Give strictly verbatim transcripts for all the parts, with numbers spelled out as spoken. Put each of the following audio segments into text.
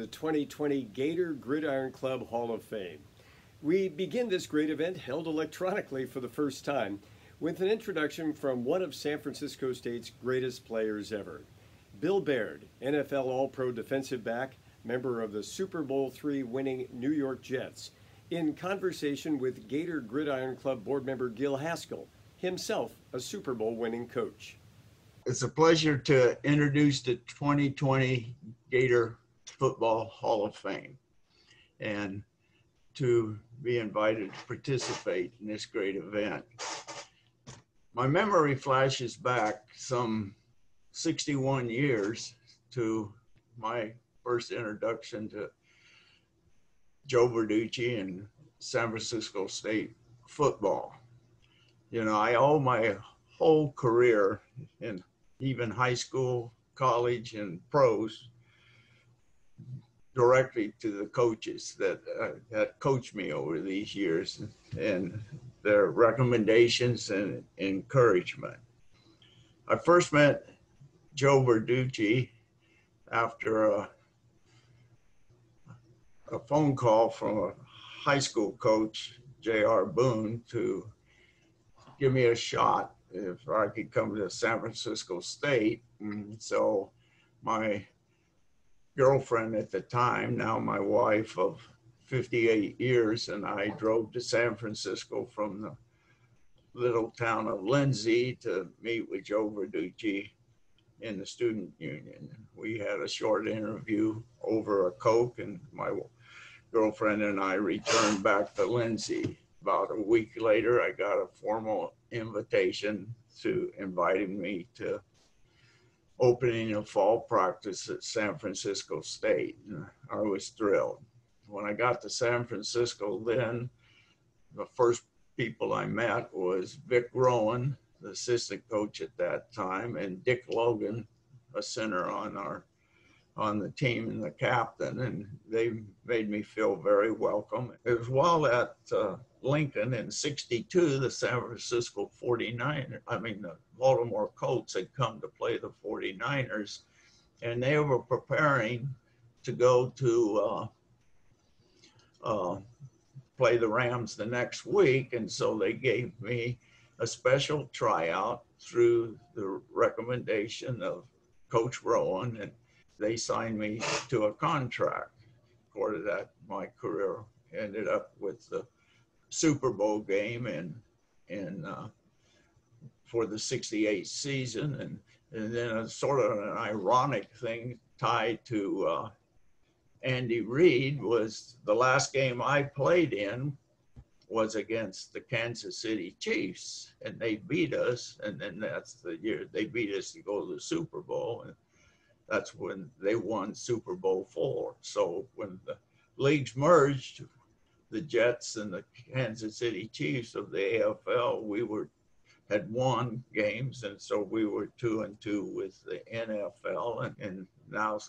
twenty twenty Gator Gridiron Club Hall of Fame. We begin this great event, held electronically for the first time, with an introduction from one of San Francisco State's greatest players ever. Bill Baird, N F L All-Pro defensive back, member of the Super Bowl three winning New York Jets, in conversation with Gator Gridiron Club board member Gil Haskell, himself a Super Bowl winning coach. It's a pleasure to introduce the twenty twenty Gator Football Hall of Fame and to be invited to participate in this great event. My memory flashes back some sixty-one years to my first introduction to Joe Verducci and San Francisco State football. You know, I owe my whole career in even high school, college, and pros directly to the coaches that uh, that coached me over these years and their recommendations and encouragement. I first met Joe Verducci after a, a phone call from a high school coach, J R Boone, to give me a shot if I could come to San Francisco State. And so my girlfriend at the time, now my wife of fifty-eight years, and I drove to San Francisco from the little town of Lindsay to meet with Joe Verducci in the student union. We had a short interview over a Coke, and my girlfriend and I returned back to Lindsay. About a week later, I got a formal invitation to inviting me to opening a fall practice at San Francisco State. And I was thrilled. When I got to San Francisco then, the first people I met was Vic Rowan, the assistant coach at that time, and Dick Logan, a center on our on the team and the captain, and they made me feel very welcome. It was while at uh, Lincoln in sixty-two, the San Francisco forty-niners, I mean the Baltimore Colts had come to play the forty-niners, and they were preparing to go to uh, uh, play the Rams the next week, and so they gave me a special tryout through the recommendation of Coach Rowan, and they signed me to a contract. According to that, my career ended up with the Super Bowl game in, in uh, for the sixty-eight season. And, and then a sort of an ironic thing tied to uh, Andy Reid was the last game I played in was against the Kansas City Chiefs, and they beat us. And then that's the year they beat us to go to the Super Bowl. And that's when they won Super Bowl four. So when the leagues merged, the Jets and the Kansas City Chiefs of the A F L, we were had won games, and so we were two and two with the N F L, and, and now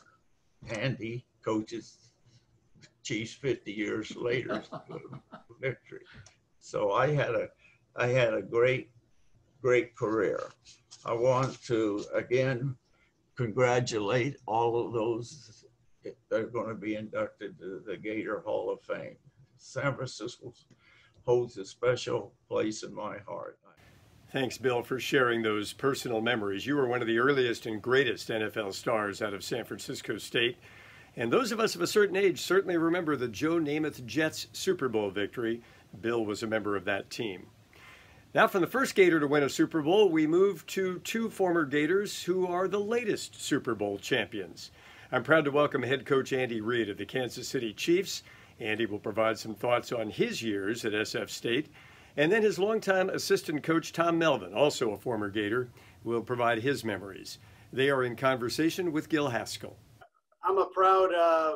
Andy coaches the Chiefs fifty years later victory. So I had a I had a great great career. I want to again congratulate all of those that are going to be inducted to the Gator Hall of Fame. San Francisco holds a special place in my heart. Thanks, Bill, for sharing those personal memories. You were one of the earliest and greatest N F L stars out of San Francisco State. And those of us of a certain age certainly remember the Joe Namath Jets Super Bowl victory. Bill was a member of that team. Now, from the first Gator to win a Super Bowl, we move to two former Gators who are the latest Super Bowl champions. I'm proud to welcome head coach Andy Reid of the Kansas City Chiefs. Andy will provide some thoughts on his years at S F State. And then his longtime assistant coach, Tom Melvin, also a former Gator, will provide his memories. They are in conversation with Gil Haskell. I'm a proud uh,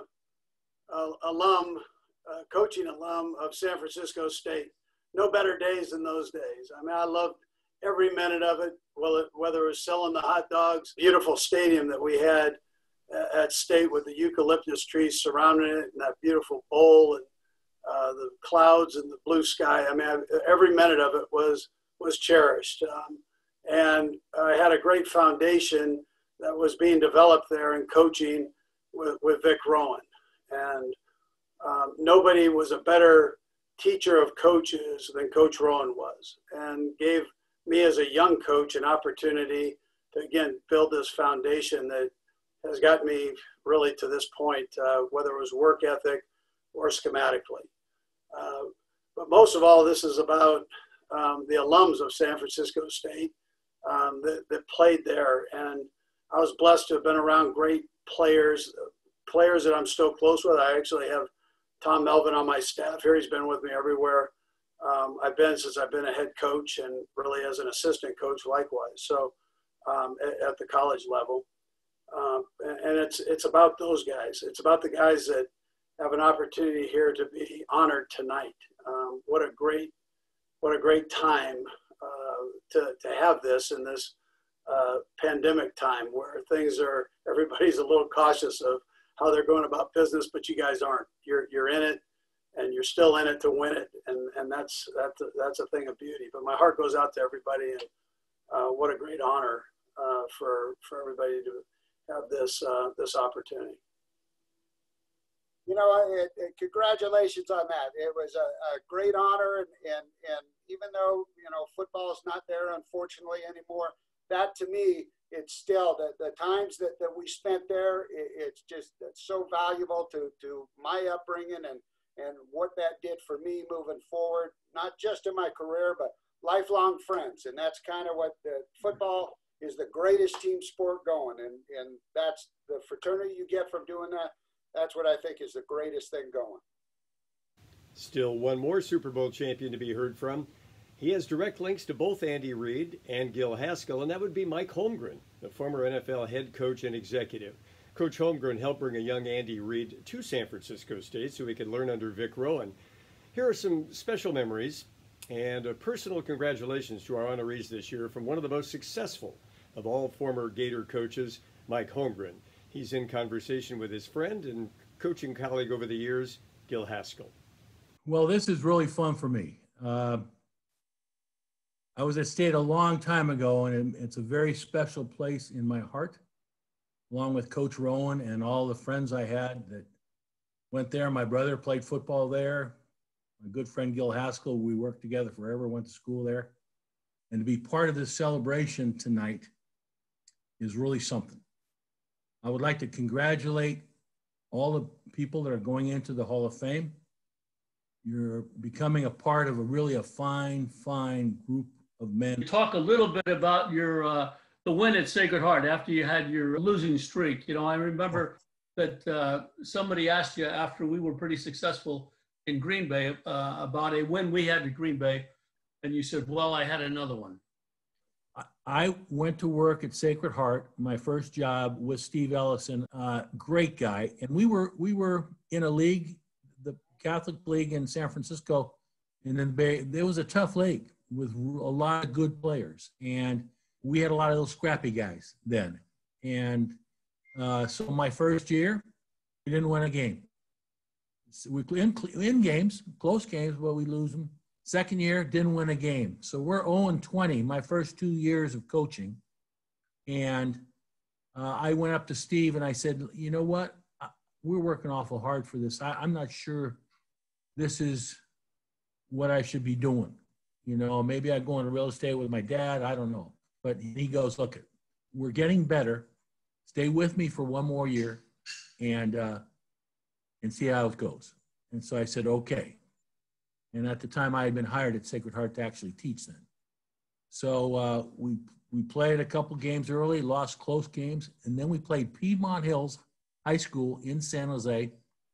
uh, alum, uh, coaching alum of San Francisco State. No better days than those days. I mean, I loved every minute of it, whether it was selling the hot dogs, beautiful stadium that we had at State with the eucalyptus trees surrounding it, and that beautiful bowl, and uh, the clouds and the blue sky. I mean, I, every minute of it was was cherished. Um, and I had a great foundation that was being developed there in coaching with, with Vic Rowan. And um, nobody was a better teacher of coaches than Coach Rowan was, and gave me as a young coach an opportunity to, again, build this foundation that has got me really to this point, uh, whether it was work ethic or schematically. Uh, but most of all, this is about um, the alums of San Francisco State um, that, that played there. And I was blessed to have been around great players, players that I'm still close with. I actually have Tom Melvin on my staff here. He's been with me everywhere um, I've been since I've been a head coach, and really as an assistant coach likewise. So um, at, at the college level. Um, and, and it's, it's about those guys. It's about the guys that have an opportunity here to be honored tonight. Um, what a great, what a great time uh, to, to have this in this uh, pandemic time where things are, everybody's a little cautious of how they're going about business, but you guys aren't. You're, you're in it, and you're still in it to win it. And, and that's, that's, a, that's a thing of beauty. But my heart goes out to everybody, and uh, what a great honor uh, for, for everybody to have this, uh, this opportunity. You know, it, it, congratulations on that. It was a, a great honor, and, and, and even though, you know, football is not there, unfortunately, anymore, that to me, it's still the, the times that, that we spent there, it, it's just it's so valuable to, to my upbringing and, and what that did for me moving forward, not just in my career, but lifelong friends. And that's kind of what the football is, the greatest team sport going. And, and that's the fraternity you get from doing that. That's what I think is the greatest thing going. Still one more Super Bowl champion to be heard from. He has direct links to both Andy Reid and Gil Haskell, and that would be Mike Holmgren, the former N F L head coach and executive. Coach Holmgren helped bring a young Andy Reid to San Francisco State so he could learn under Vic Rowan. Here are some special memories and a personal congratulations to our honorees this year from one of the most successful of all former Gator coaches, Mike Holmgren. He's in conversation with his friend and coaching colleague over the years, Gil Haskell. Well, this is really fun for me. Uh, I was at State a long time ago, and it's a very special place in my heart, along with Coach Rowan and all the friends I had that went there. My brother played football there. My good friend Gil Haskell, we worked together forever, went to school there. And to be part of this celebration tonight is really something. I would like to congratulate all the people that are going into the Hall of Fame. You're becoming a part of a really a fine, fine group of men. Talk a little bit about your uh, the win at Sacred Heart after you had your losing streak. You know, I remember that uh, somebody asked you after we were pretty successful in Green Bay uh, about a win we had at Green Bay, and you said, well, I had another one. I went to work at Sacred Heart, my first job with Steve Ellison, uh, great guy. And we were we were in a league, the Catholic League in San Francisco, and then Bay, there was a tough league with a lot of good players. And we had a lot of those scrappy guys then. And uh, so my first year, we didn't win a game. So we in, in games, close games, but we lose them. Second year, didn't win a game. So we're oh and twenty my first two years of coaching. And uh, I went up to Steve and I said, you know what? We're working awful hard for this. I, I'm not sure this is what I should be doing. You know, maybe I'd go into real estate with my dad. I don't know. But he goes, look, we're getting better. Stay with me for one more year and, uh, and see how it goes. And so I said, okay. And at the time, I had been hired at Sacred Heart to actually teach then. So uh, we we played a couple games early, lost close games, and then we played Piedmont Hills High School in San Jose,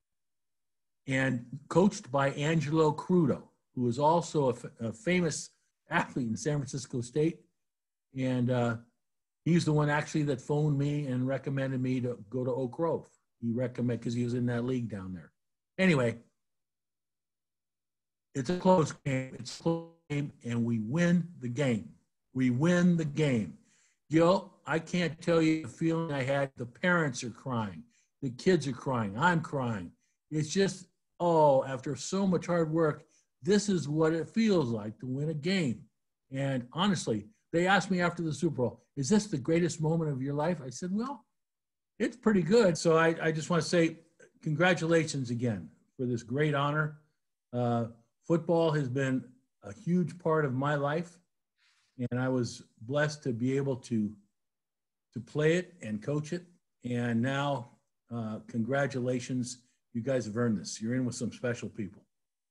and coached by Angelo Crudo, who was also a, a famous athlete in San Francisco State. And uh, he's the one actually that phoned me and recommended me to go to Oak Grove. He recommended, because he was in that league down there. Anyway, it's a close game. It's a close game, and we win the game. We win the game. Gil, I can't tell you the feeling I had. The parents are crying. The kids are crying. I'm crying. It's just, oh, after so much hard work, this is what it feels like to win a game. And honestly, they asked me after the Super Bowl, is this the greatest moment of your life? I said, well, it's pretty good. So I, I just want to say congratulations again for this great honor. Uh, football has been a huge part of my life, and I was blessed to be able to, to play it and coach it. And now, uh, congratulations. You guys have earned this. You're in with some special people.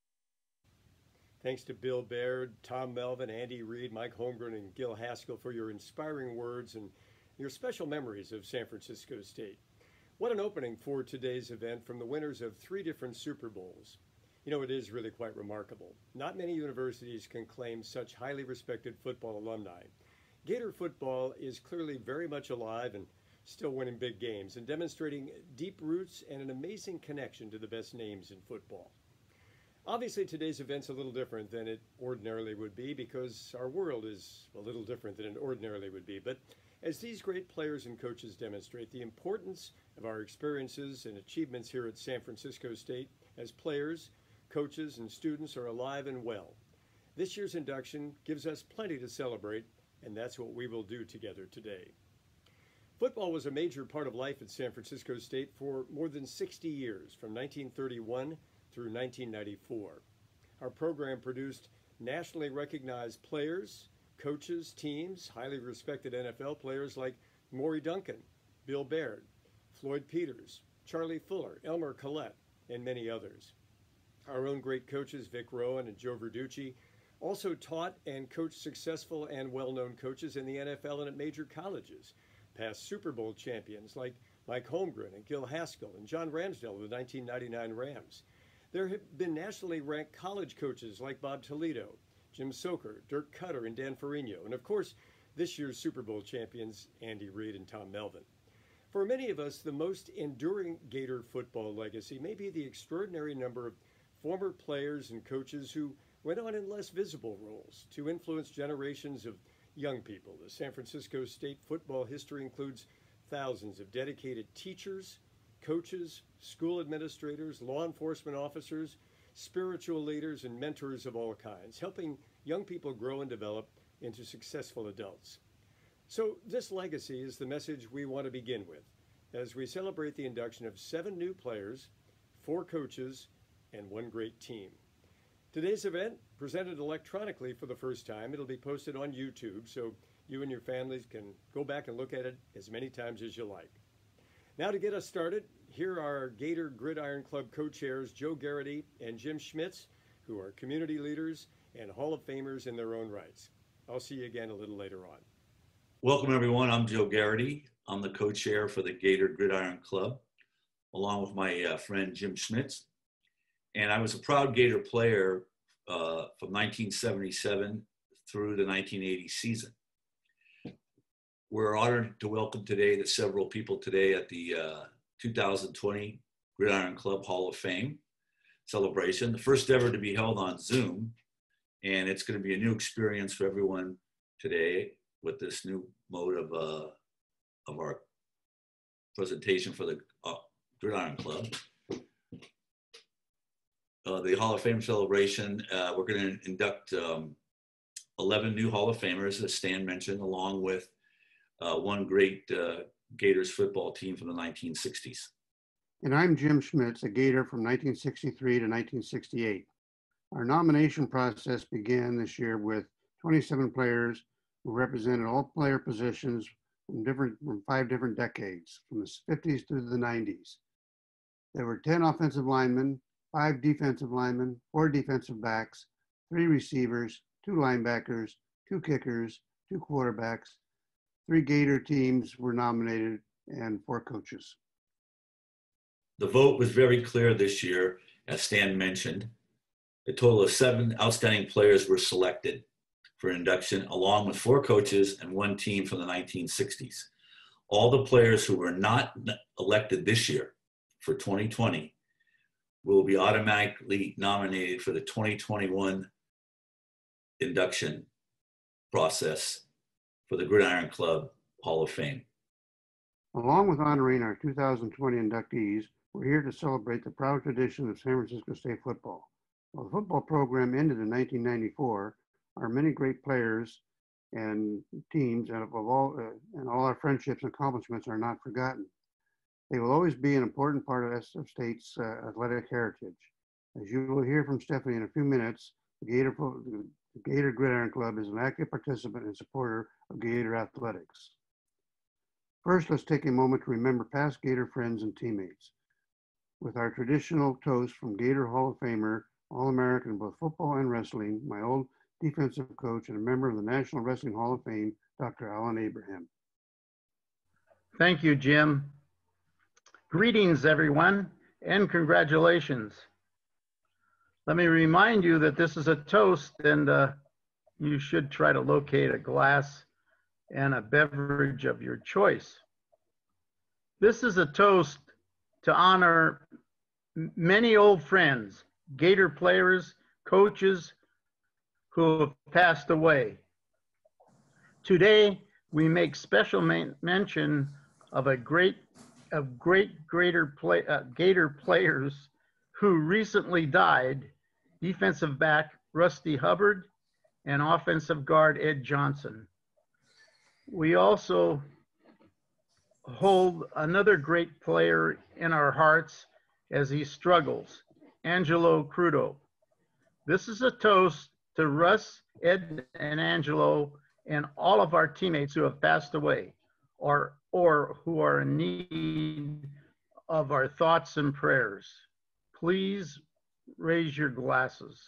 Thanks to Bill Baird, Tom Melvin, Andy Reid, Mike Holmgren, and Gil Haskell for your inspiring words and your special memories of San Francisco State. What an opening for today's event from the winners of three different Super Bowls. You know, it is really quite remarkable. Not many universities can claim such highly respected football alumni. Gator football is clearly very much alive and still winning big games and demonstrating deep roots and an amazing connection to the best names in football. Obviously, today's event's a little different than it ordinarily would be because our world is a little different than it ordinarily would be. But as these great players and coaches demonstrate the importance of our experiences and achievements here at San Francisco State as players, coaches, and students are alive and well. This year's induction gives us plenty to celebrate, and that's what we will do together today. Football was a major part of life at San Francisco State for more than sixty years, from nineteen thirty-one through nineteen ninety-four. Our program produced nationally recognized players, coaches, teams, highly respected N F L players like Maury Duncan, Bill Baird, Floyd Peters, Charlie Fuller, Elmer Collette, and many others. Our own great coaches, Vic Rowan and Joe Verducci, also taught and coached successful and well-known coaches in the N F L and at major colleges, past Super Bowl champions like Mike Holmgren and Gil Haskell and John Ramsdale of the nineteen ninety-nine Rams. There have been nationally ranked college coaches like Bob Toledo, Jim Soker, Dirk Cutter, and Dan Ferrigno, and of course, this year's Super Bowl champions, Andy Reid and Tom Melvin. For many of us, the most enduring Gator football legacy may be the extraordinary number of former players and coaches who went on in less visible roles to influence generations of young people. The San Francisco State football history includes thousands of dedicated teachers, coaches, school administrators, law enforcement officers, spiritual leaders, and mentors of all kinds, helping young people grow and develop into successful adults. So this legacy is the message we want to begin with as we celebrate the induction of seven new players, four coaches, and one great team. Today's event, presented electronically for the first time, it'll be posted on YouTube, so you and your families can go back and look at it as many times as you like. Now to get us started, here are our Gator Gridiron Club co-chairs, Joe Garrity and Jim Schmitz, who are community leaders and Hall of Famers in their own rights. I'll see you again a little later on. Welcome, everyone. I'm Joe Garrity. I'm the co-chair for the Gator Gridiron Club, along with my uh, friend Jim Schmitz. And I was a proud Gator player uh, from nineteen seventy-seven through the nineteen eighty season. We're honored to welcome today the several people today at the uh, two thousand twenty Gridiron Club Hall of Fame celebration, the first ever to be held on Zoom. And it's going to be a new experience for everyone today with this new mode of, uh, of our presentation for the uh, Gridiron Club. Uh, the Hall of Fame celebration, uh, we're going to induct um, eleven new Hall of Famers, as Stan mentioned, along with uh, one great uh, Gators football team from the nineteen sixties. And I'm Jim Schmitz, a Gator from nineteen sixty-three to nineteen sixty-eight. Our nomination process began this year with twenty-seven players who represented all player positions from different from five different decades, from the fifties through the nineties. There were ten offensive linemen, five defensive linemen, four defensive backs, three receivers, two linebackers, two kickers, two quarterbacks. Three Gator teams were nominated and four coaches. The vote was very clear this year, as Stan mentioned. A total of seven outstanding players were selected for induction, along with four coaches and one team from the nineteen sixties. All the players who were not elected this year for twenty twenty will be automatically nominated for the twenty twenty-one induction process for the Gridiron Club Hall of Fame. Along with honoring our two thousand twenty inductees, we're here to celebrate the proud tradition of San Francisco State football. While the football program ended in nineteen ninety-four, our many great players and teams and of all uh, and all our friendships and accomplishments are not forgotten. They will always be an important part of S F State's uh, athletic heritage. As you will hear from Stephanie in a few minutes, the Gator, the Gator Gridiron Club is an active participant and supporter of Gator athletics. First, let's take a moment to remember past Gator friends and teammates. With our traditional toast from Gator Hall of Famer, All-American in both football and wrestling, my old defensive coach and a member of the National Wrestling Hall of Fame, Doctor Alan Abraham. Thank you, Jim. Greetings, everyone, and congratulations. Let me remind you that this is a toast, and uh, you should try to locate a glass and a beverage of your choice. This is a toast to honor many old friends, Gator players, coaches who have passed away. Today, we make special men mention of a great, of great Gator, play, uh, Gator players who recently died, defensive back Rusty Hubbard and offensive guard Ed Johnson. We also hold another great player in our hearts as he struggles, Angelo Crudo. This is a toast to Russ, Ed, and Angelo, and all of our teammates who have passed away or, or who are in need of our thoughts and prayers. Please raise your glasses.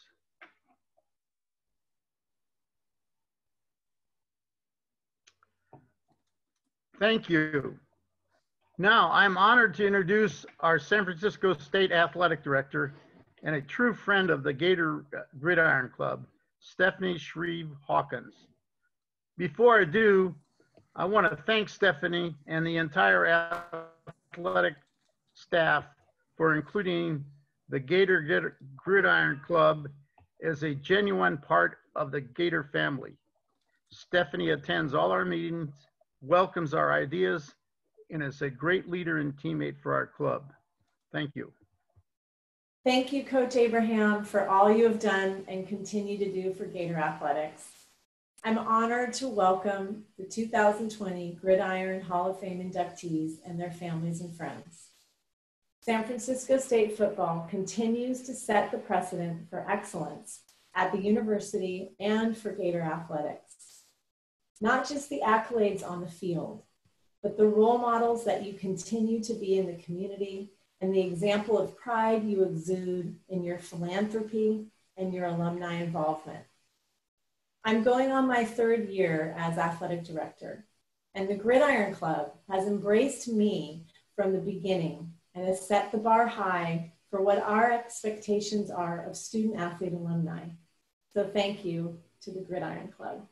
Thank you. Now, I'm honored to introduce our San Francisco State Athletic Director and a true friend of the Gator Gridiron Club, Stephanie Shreve Hawkins. Before I do, I want to thank Stephanie and the entire athletic staff for including the Gator Gridiron Club as a genuine part of the Gator family. Stephanie attends all our meetings, welcomes our ideas, and is a great leader and teammate for our club. Thank you. Thank you, Coach Abraham, for all you have done and continue to do for Gator Athletics. I'm honored to welcome the two thousand twenty Gridiron Hall of Fame inductees and their families and friends. San Francisco State football continues to set the precedent for excellence at the university and for Gator athletics. Not just the accolades on the field, but the role models that you continue to be in the community and the example of pride you exude in your philanthropy and your alumni involvement. I'm going on my third year as athletic director, and the Gridiron Club has embraced me from the beginning and has set the bar high for what our expectations are of student athlete alumni. So thank you to the Gridiron Club.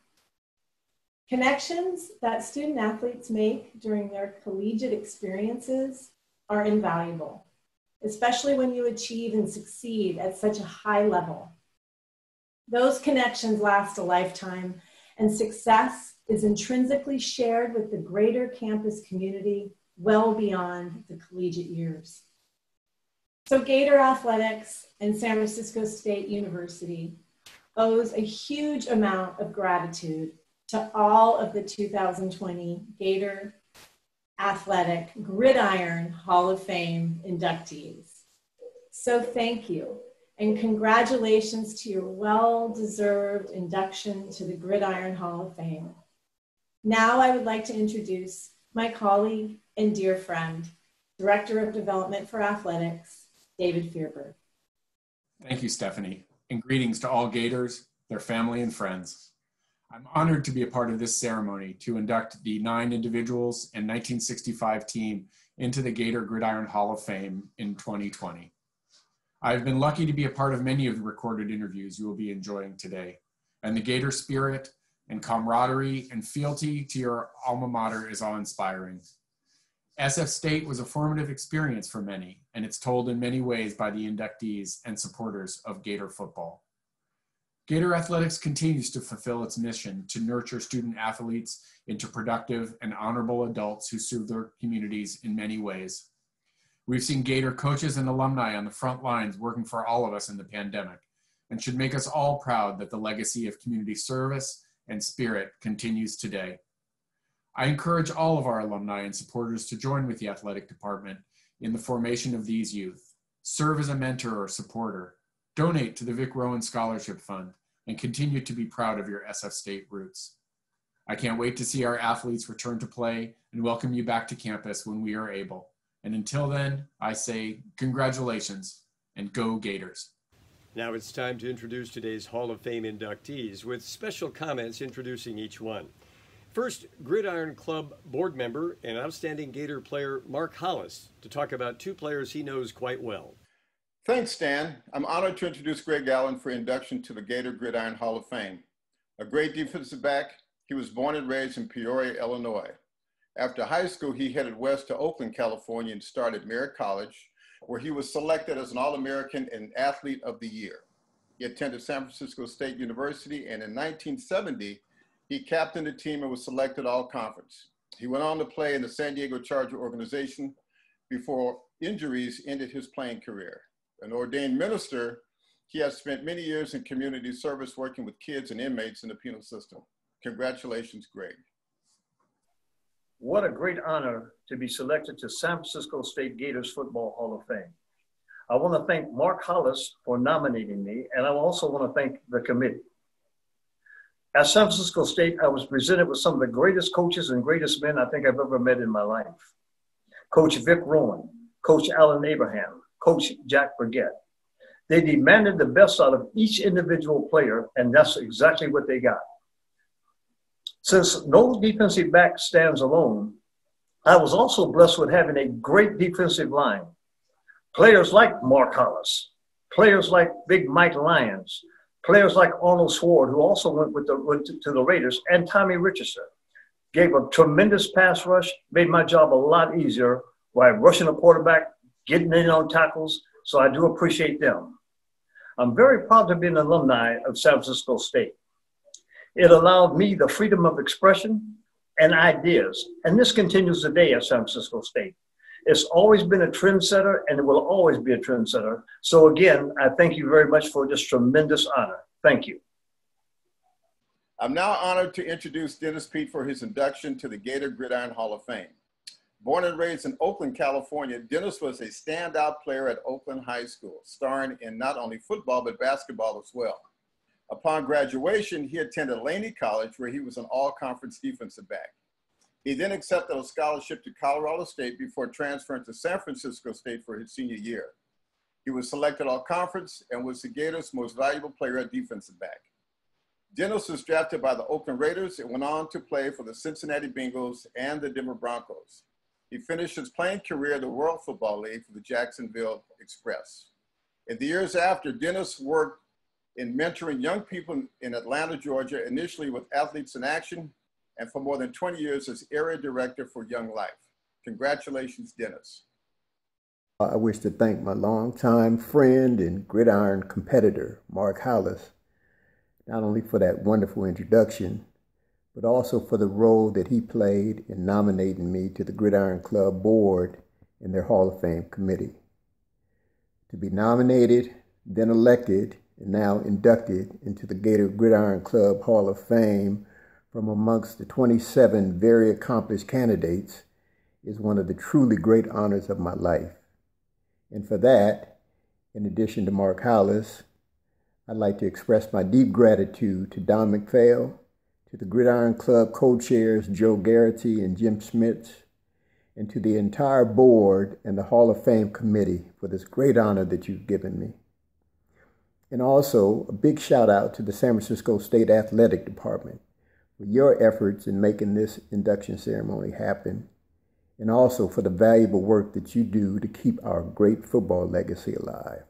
Connections that student athletes make during their collegiate experiences are invaluable, especially when you achieve and succeed at such a high level. Those connections last a lifetime, and success is intrinsically shared with the greater campus community well beyond the collegiate years. So Gator Athletics and San Francisco State University owes a huge amount of gratitude to all of the two thousand twenty Gator Athletic Gridiron Hall of Fame inductees. So thank you, and congratulations to your well-deserved induction to the Gridiron Hall of Fame. Now I would like to introduce my colleague and dear friend, Director of Development for Athletics, David Fierberg. Thank you, Stephanie, and greetings to all Gators, their family, and friends. I'm honored to be a part of this ceremony to induct the nine individuals and nineteen sixty-five team into the Gator Gridiron Hall of Fame in twenty twenty. I've been lucky to be a part of many of the recorded interviews you will be enjoying today, and the Gator spirit and camaraderie and fealty to your alma mater is awe-inspiring. S F State was a formative experience for many, and it's told in many ways by the inductees and supporters of Gator football. Gator Athletics continues to fulfill its mission to nurture student athletes into productive and honorable adults who serve their communities in many ways. We've seen Gator coaches and alumni on the front lines working for all of us in the pandemic, and should make us all proud that the legacy of community service and spirit continues today. I encourage all of our alumni and supporters to join with the athletic department in the formation of these youth. Serve as a mentor or supporter, donate to the Vic Rowan Scholarship Fund, and continue to be proud of your S F State roots. I can't wait to see our athletes return to play and welcome you back to campus when we are able. And until then, I say congratulations and go Gators. Now it's time to introduce today's Hall of Fame inductees with special comments introducing each one. First, Gridiron Club board member and outstanding Gator player Mark Hollis to talk about two players he knows quite well. Thanks, Stan. I'm honored to introduce Greg Allen for induction to the Gator Gridiron Hall of Fame. A great defensive back, he was born and raised in Peoria, Illinois. After high school, he headed west to Oakland, California and started Merritt College, where he was selected as an All-American and Athlete of the Year. He attended San Francisco State University, and in nineteen seventy, he captained the team and was selected All-Conference. He went on to play in the San Diego Charger organization before injuries ended his playing career. An ordained minister, he has spent many years in community service working with kids and inmates in the penal system. Congratulations, Greg. What a great honor to be selected to San Francisco State Gators Football Hall of Fame. I want to thank Mark Hollis for nominating me, and I also want to thank the committee. At San Francisco State, I was presented with some of the greatest coaches and greatest men I think I've ever met in my life. Coach Vic Rowan, Coach Allen Abraham, Coach Jack Burgett. They demanded the best out of each individual player, and that's exactly what they got. Since no defensive back stands alone, I was also blessed with having a great defensive line. Players like Mark Hollis, players like Big Mike Lyons, players like Arnold Sword, who also went with the, went to, to the Raiders, and Tommy Richardson. Gave a tremendous pass rush, made my job a lot easier while rushing the quarterback, getting in on tackles, so I do appreciate them. I'm very proud to be an alumni of San Francisco State. It allowed me the freedom of expression and ideas, and this continues today at San Francisco State. It's always been a trendsetter, and it will always be a trendsetter. So again, I thank you very much for this tremendous honor. Thank you. I'm now honored to introduce Dennis Peet for his induction to the Gator Gridiron Hall of Fame. Born and raised in Oakland, California, Dennis was a standout player at Oakland High School, starring in not only football, but basketball as well. Upon graduation, he attended Laney College, where he was an all-conference defensive back. He then accepted a scholarship to Colorado State before transferring to San Francisco State for his senior year. He was selected all-conference and was the Gators' most valuable player at defensive back. Dennis was drafted by the Oakland Raiders and went on to play for the Cincinnati Bengals and the Denver Broncos. He finished his playing career in the World Football League for the Jacksonville Express. In the years after, Dennis worked in mentoring young people in Atlanta, Georgia, initially with Athletes in Action, and for more than twenty years as area director for Young Life. Congratulations, Dennis. I wish to thank my longtime friend and gridiron competitor, Mark Hollis, not only for that wonderful introduction, but also for the role that he played in nominating me to the Gridiron Club board and their Hall of Fame committee. To be nominated, then elected, and now inducted into the Gator Gridiron Club Hall of Fame from amongst the twenty-seven very accomplished candidates is one of the truly great honors of my life. And for that, in addition to Mark Hollis, I'd like to express my deep gratitude to Don McPhail, to the Gridiron Club co-chairs Joe Garrity and Jim Schmitz, and to the entire board and the Hall of Fame committee for this great honor that you've given me. And also a big shout out to the San Francisco State Athletic Department for your efforts in making this induction ceremony happen, and also for the valuable work that you do to keep our great football legacy alive.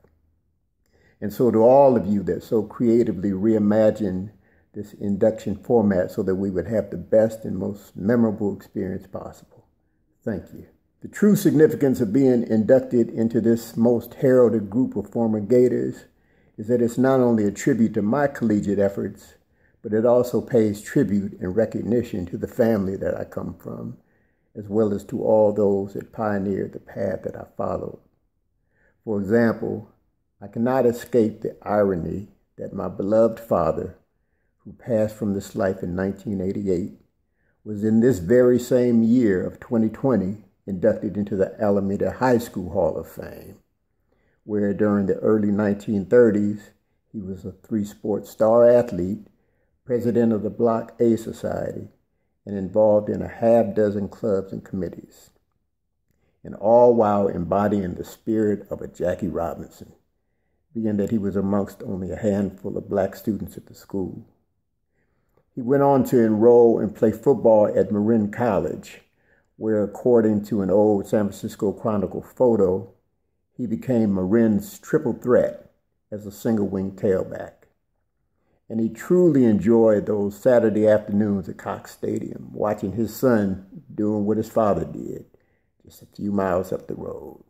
And so to all of you that so creatively reimagined this induction format so that we would have the best and most memorable experience possible, thank you. The true significance of being inducted into this most heralded group of former Gators is that it's not only a tribute to my collegiate efforts, but it also pays tribute and recognition to the family that I come from, as well as to all those that pioneered the path that I followed. For example, I cannot escape the irony that my beloved father, who passed from this life in nineteen eighty-eight, was in this very same year of twenty twenty inducted into the Alameda High School Hall of Fame, where during the early nineteen thirties, he was a three-sport star athlete, president of the Block A Society, and involved in a half dozen clubs and committees, and all while embodying the spirit of a Jackie Robinson, being that he was amongst only a handful of black students at the school. He went on to enroll and play football at Marin College, where, according to an old San Francisco Chronicle photo, he became Marin's triple threat as a single-wing tailback. And he truly enjoyed those Saturday afternoons at Cox Stadium, watching his son doing what his father did, just a few miles up the road.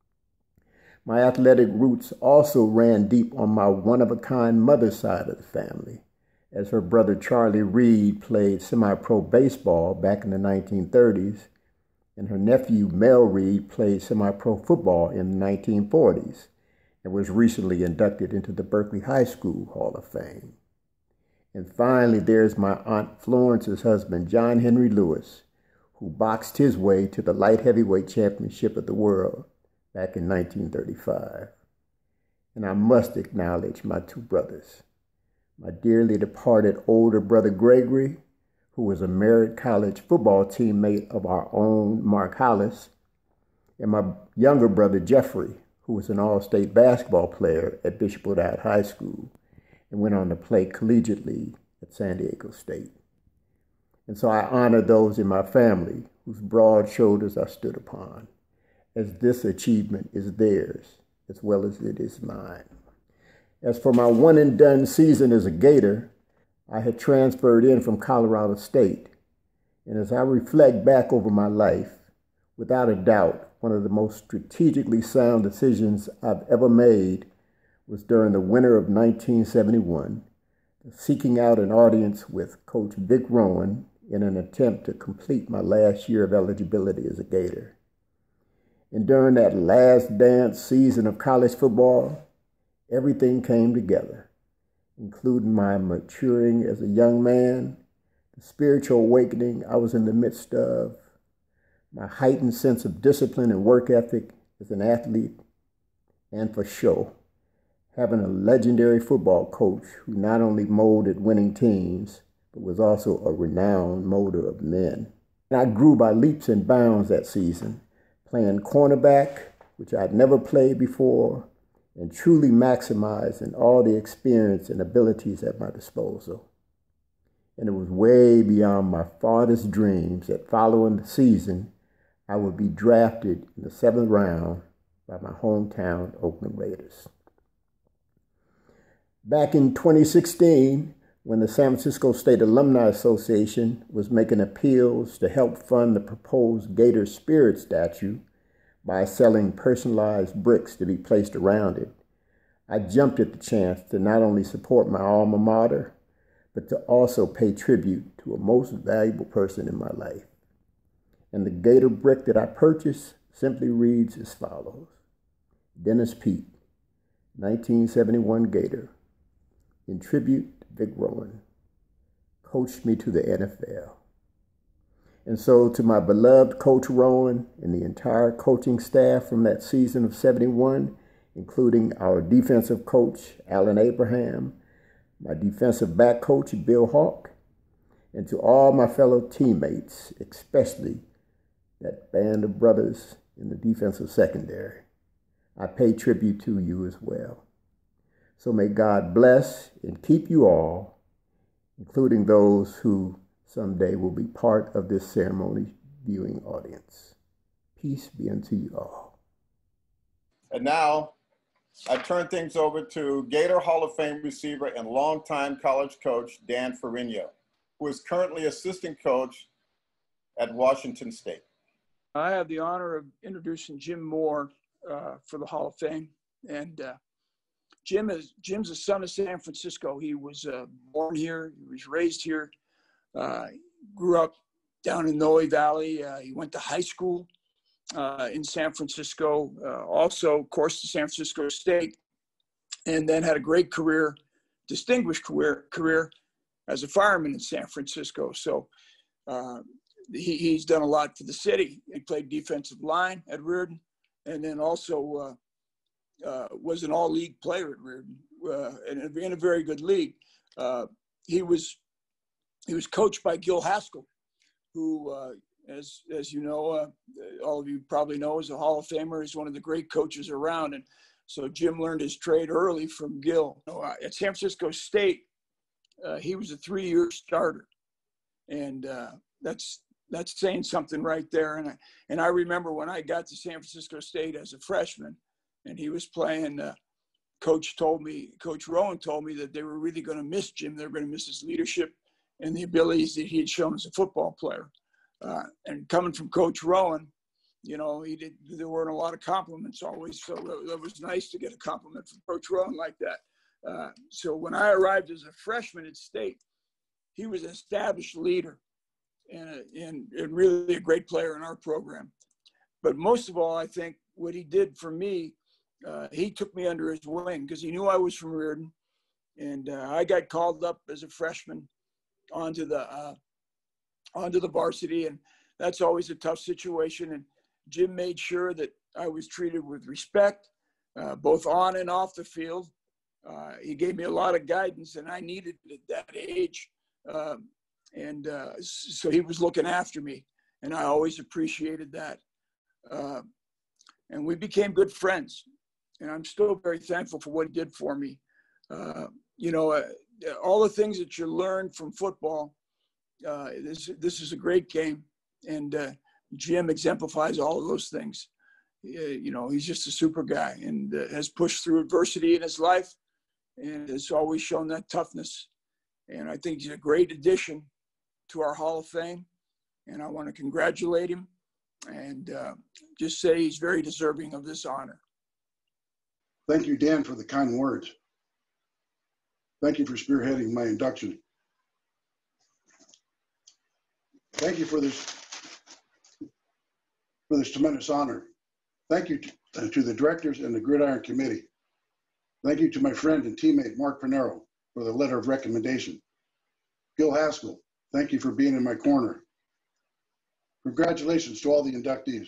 My athletic roots also ran deep on my one-of-a-kind mother's side of the family, as her brother Charlie Reed played semi-pro baseball back in the nineteen thirties, and her nephew Mel Reed played semi-pro football in the nineteen forties and was recently inducted into the Berkeley High School Hall of Fame. And finally, there's my Aunt Florence's husband, John Henry Lewis, who boxed his way to the light heavyweight championship of the world back in nineteen thirty-five. And I must acknowledge my two brothers, my dearly departed older brother Gregory, who was a Merritt College football teammate of our own Mark Hollis, and my younger brother Jeffrey, who was an all-state basketball player at Bishop Woodard High School and went on to play collegiately at San Diego State. And so I honor those in my family whose broad shoulders I stood upon, as this achievement is theirs as well as it is mine. As for my one-and-done season as a Gator, I had transferred in from Colorado State, and as I reflect back over my life, without a doubt, one of the most strategically sound decisions I've ever made was during the winter of nineteen seventy-one, seeking out an audience with Coach Vic Rowan in an attempt to complete my last year of eligibility as a Gator. And during that last dance season of college football, everything came together, including my maturing as a young man, the spiritual awakening I was in the midst of, my heightened sense of discipline and work ethic as an athlete, and for sure, having a legendary football coach who not only molded winning teams, but was also a renowned molder of men. And I grew by leaps and bounds that season, playing cornerback, which I'd never played before, and truly maximizing all the experience and abilities at my disposal. And it was way beyond my fondest dreams that following the season, I would be drafted in the seventh round by my hometown Oakland Raiders. Back in twenty sixteen, when the San Francisco State Alumni Association was making appeals to help fund the proposed Gator Spirit statue by selling personalized bricks to be placed around it, I jumped at the chance to not only support my alma mater, but to also pay tribute to a most valuable person in my life. And the Gator brick that I purchased simply reads as follows: Dennis Pete, nineteen seventy-one Gator, in tribute to Vic Rowan, coached me to the N F L. And so to my beloved Coach Rowan and the entire coaching staff from that season of seventy-one, including our defensive coach, Alan Abraham, my defensive back coach, Bill Hawk, and to all my fellow teammates, especially that band of brothers in the defensive secondary, I pay tribute to you as well. So may God bless and keep you all, including those who someday will be part of this ceremony viewing audience. Peace be unto you all. And now I turn things over to Gator Hall of Fame receiver and longtime college coach Dan Ferrigno, who is currently assistant coach at Washington State. I have the honor of introducing Jim Moore uh, for the Hall of Fame. And uh, Jim is Jim's a son of San Francisco. He was uh, born here. He was raised here. Uh, grew up down in Noe Valley. Uh, he went to high school uh, in San Francisco. Uh, also, of course, to San Francisco State. And then had a great career, distinguished career, career as a fireman in San Francisco. So Uh, he, he's done a lot for the city. He played defensive line at Reardon, and then also uh, uh, was an all-league player at Reardon, uh, in, a, in a very good league. Uh, he was he was coached by Gil Haskell, who, uh, as as you know, uh, all of you probably know, is a Hall of Famer. He's one of the great coaches around, and so Jim learned his trade early from Gil. Uh, at San Francisco State, uh, he was a three-year starter, and uh, that's that's saying something right there. And I and I remember when I got to San Francisco State as a freshman, and he was playing. Uh, Coach told me, Coach Rowan told me that they were really going to miss Jim. They were going to miss his leadership and the abilities that he had shown as a football player. Uh, and coming from Coach Rowan, you know, he did. There weren't a lot of compliments always, so it was nice to get a compliment from Coach Rowan like that. Uh, so when I arrived as a freshman at State, he was an established leader and, a, and, and really a great player in our program. But most of all, I think what he did for me, uh, he took me under his wing because he knew I was from Reardon, and uh, I got called up as a freshman onto the uh, onto the varsity, and that's always a tough situation. And Jim made sure that I was treated with respect, uh, both on and off the field. Uh, he gave me a lot of guidance, and I needed it at that age. Um, and uh, so he was looking after me, and I always appreciated that. Uh, and we became good friends, and I'm still very thankful for what he did for me. Uh, you know, uh, all the things that you learn from football, uh, this, this is a great game, and uh, Jim exemplifies all of those things. Uh, you know, he's just a super guy, and uh, has pushed through adversity in his life, and has always shown that toughness. And I think he's a great addition to our Hall of Fame, and I want to congratulate him and uh, just say he's very deserving of this honor. Thank you, Dan, for the kind words. Thank you for spearheading my induction. Thank you for this, for this tremendous honor. Thank you to, to the directors and the Gridiron Committee. Thank you to my friend and teammate, Mark Panero, for the letter of recommendation. Gil Haskell, thank you for being in my corner. Congratulations to all the inductees.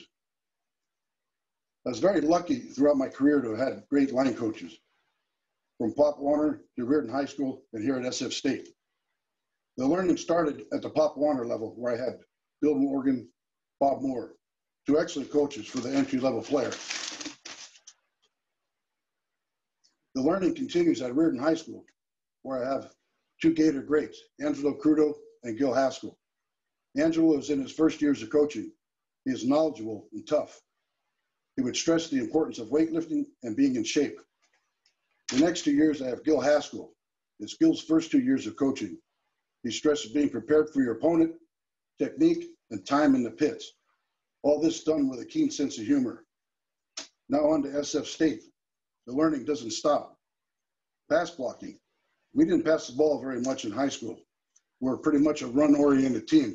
I was very lucky throughout my career to have had great line coaches, from Pop Warner to Reardon High School and here at S F State. The learning started at the Pop Warner level, where I had Bill Morgan, Bob Moore, two excellent coaches for the entry-level player. The learning continues at Reardon High School, where I have two Gator greats, Angelo Crudo and Gil Haskell. Angelo is in his first years of coaching. He is knowledgeable and tough. He would stress the importance of weightlifting and being in shape. The next two years, I have Gil Haskell. It's Gil's first two years of coaching. He stresses being prepared for your opponent, technique, and time in the pits. All this done with a keen sense of humor. Now on to S F State. The learning doesn't stop. Pass blocking. We didn't pass the ball very much in high school. We're pretty much a run-oriented team.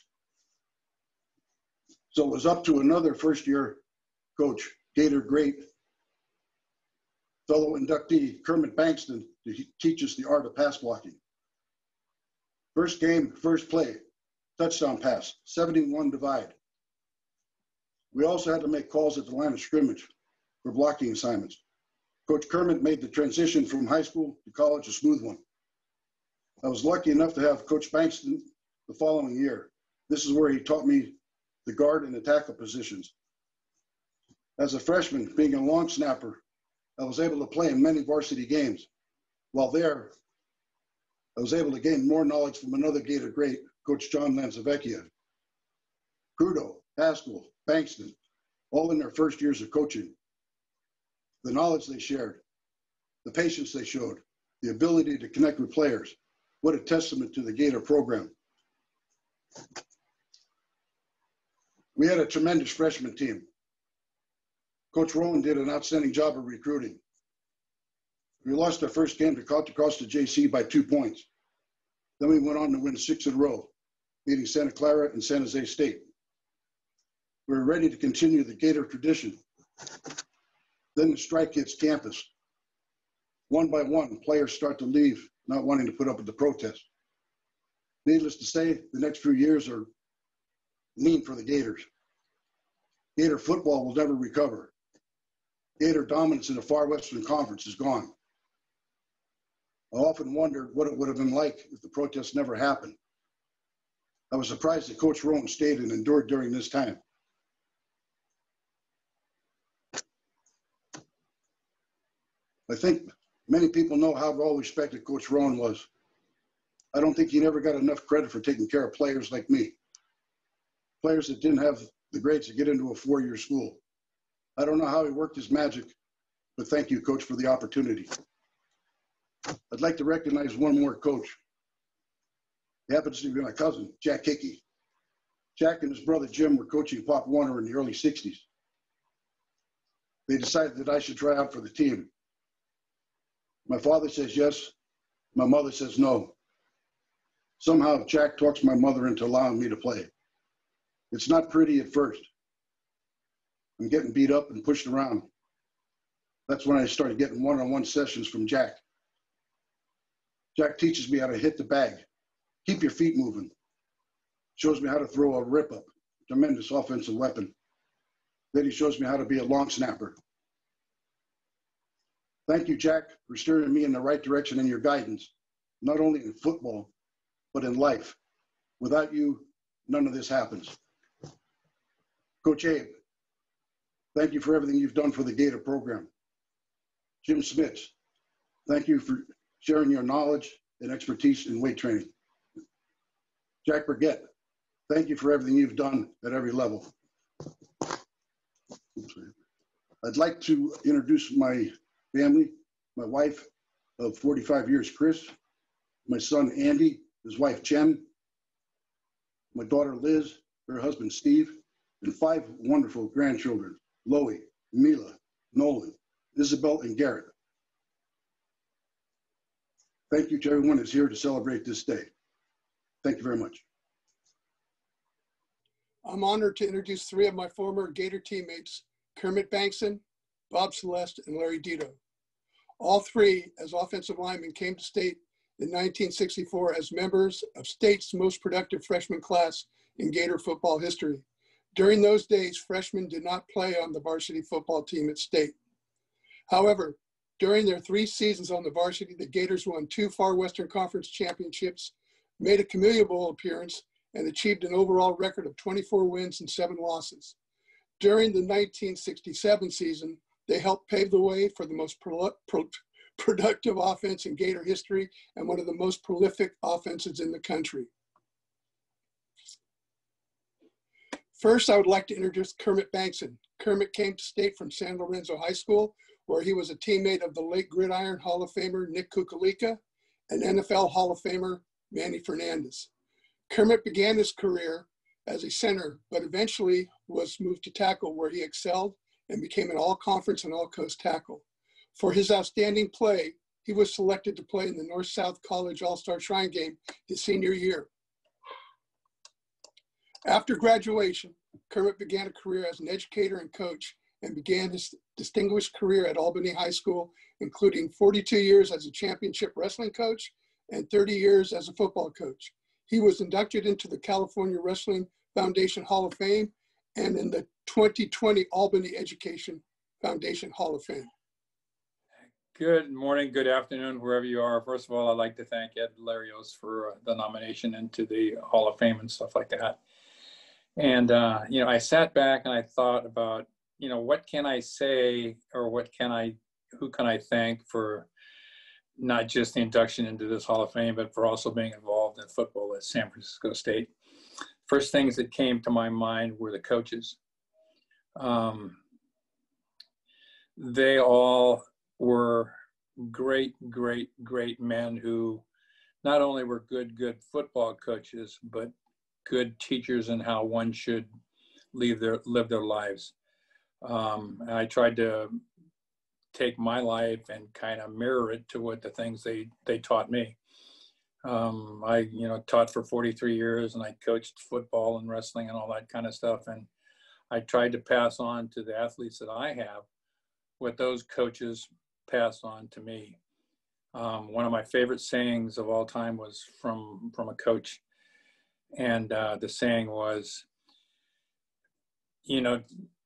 So it was up to another first-year coach, Gator great, fellow inductee Kermit Bankston, to teach us the art of pass blocking. First game, first play, touchdown pass, seventy-one divide. We also had to make calls at the line of scrimmage for blocking assignments. Coach Kermit made the transition from high school to college a smooth one. I was lucky enough to have Coach Bankston the following year. This is where he taught me the guard and the tackle positions. As a freshman, being a long snapper, I was able to play in many varsity games. While there, I was able to gain more knowledge from another Gator great, Coach John Lanzavecchia. Crudo, Haskell, Bankston, all in their first years of coaching. The knowledge they shared, the patience they showed, the ability to connect with players. What a testament to the Gator program. We had a tremendous freshman team. Coach Rowan did an outstanding job of recruiting. We lost our first game to Contra Costa J C by two points. Then we went on to win six in a row, beating Santa Clara and San Jose State. We were ready to continue the Gator tradition. Then the strike hits campus. One by one, players start to leave, not wanting to put up with the protest. Needless to say, the next few years are mean for the Gators. Gator football will never recover. Gator dominance in the Far Western Conference is gone. I often wondered what it would have been like if the protests never happened. I was surprised that Coach Rowan stayed and endured during this time. I think many people know how well respected Coach Rowan was. I don't think he never got enough credit for taking care of players like me. Players that didn't have the grades to get into a four-year school. I don't know how he worked his magic, but thank you, Coach, for the opportunity. I'd like to recognize one more coach. He happens to be my cousin, Jack Hickey. Jack and his brother Jim were coaching Pop Warner in the early sixties. They decided that I should try out for the team. My father says yes, my mother says no. Somehow Jack talks my mother into allowing me to play. It's not pretty at first. I'm getting beat up and pushed around. That's when I started getting one-on-one sessions from Jack. Jack teaches me how to hit the bag, keep your feet moving. Shows me how to throw a rip-up, tremendous offensive weapon. Then he shows me how to be a long snapper. Thank you, Jack, for steering me in the right direction in your guidance, not only in football, but in life. Without you, none of this happens. Coach Abe, thank you for everything you've done for the Gator program. Jim Smits, thank you for sharing your knowledge and expertise in weight training. Jack Burgett, thank you for everything you've done at every level. I'd like to introduce my family, my wife of forty-five years, Chris, my son, Andy, his wife, Jen, my daughter, Liz, her husband, Steve, and five wonderful grandchildren, Loie, Mila, Nolan, Isabel, and Garrett. Thank you to everyone who's here to celebrate this day. Thank you very much. I'm honored to introduce three of my former Gator teammates, Kermit Bankson, Bob Celeste, and Larry Dito. All three, as offensive linemen, came to state in nineteen sixty-four as members of state's most productive freshman class in Gator football history. During those days, freshmen did not play on the varsity football team at state. However, during their three seasons on the varsity, the Gators won two Far Western Conference championships, made a Camellia Bowl appearance, and achieved an overall record of twenty-four wins and seven losses. During the nineteen sixty-seven season, they helped pave the way for the most pro pro productive offense in Gator history and one of the most prolific offenses in the country. First, I would like to introduce Kermit Bankson. Kermit came to state from San Lorenzo High School, where he was a teammate of the late Gridiron Hall of Famer Nick Kukalika and N F L Hall of Famer Manny Fernandez. Kermit began his career as a center, but eventually was moved to tackle, where he excelled and became an all-conference and all-coast tackle. For his outstanding play, he was selected to play in the North-South College All-Star Shrine Game his senior year. After graduation, Kermit began a career as an educator and coach and began his distinguished career at Albany High School, including forty-two years as a championship wrestling coach and thirty years as a football coach. He was inducted into the California Wrestling Foundation Hall of Fame and in the twenty twenty Albany Education Foundation Hall of Fame. Good morning, good afternoon, wherever you are. First of all, I'd like to thank Ed Larios for uh, the nomination into the Hall of Fame and stuff like that. And, uh, you know, I sat back and I thought about, you know, what can I say or what can I, who can I thank for not just the induction into this Hall of Fame, but for also being involved in football at San Francisco State. First things that came to my mind were the coaches. Um, they all were great, great, great men who not only were good, good football coaches, but good teachers in how one should live their, live their lives. Um, and I tried to take my life and kind of mirror it to what the things they, they taught me. Um, I, you know, taught for forty-three years and I coached football and wrestling and all that kind of stuff. And I tried to pass on to the athletes that I have what those coaches passed on to me. Um, one of my favorite sayings of all time was from, from a coach. And uh, the saying was, you know,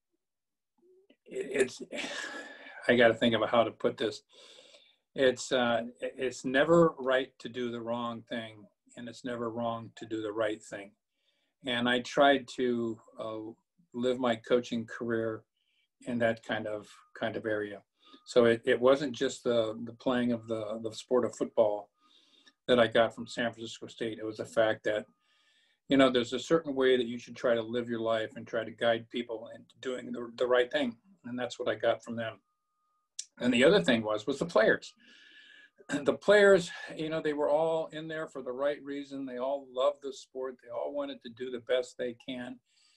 it, it's, I got to think about how to put this. It's, uh, it's never right to do the wrong thing, and it's never wrong to do the right thing. And I tried to uh, live my coaching career in that kind of kind of area. So it, it wasn't just the, the playing of the, the sport of football that I got from San Francisco State. It was the fact that, you know, there's a certain way that you should try to live your life and try to guide people into doing the, the right thing. And that's what I got from them. And the other thing was, was the players. The players, you know, they were all in there for the right reason. They all loved the sport. They all wanted to do the best they can.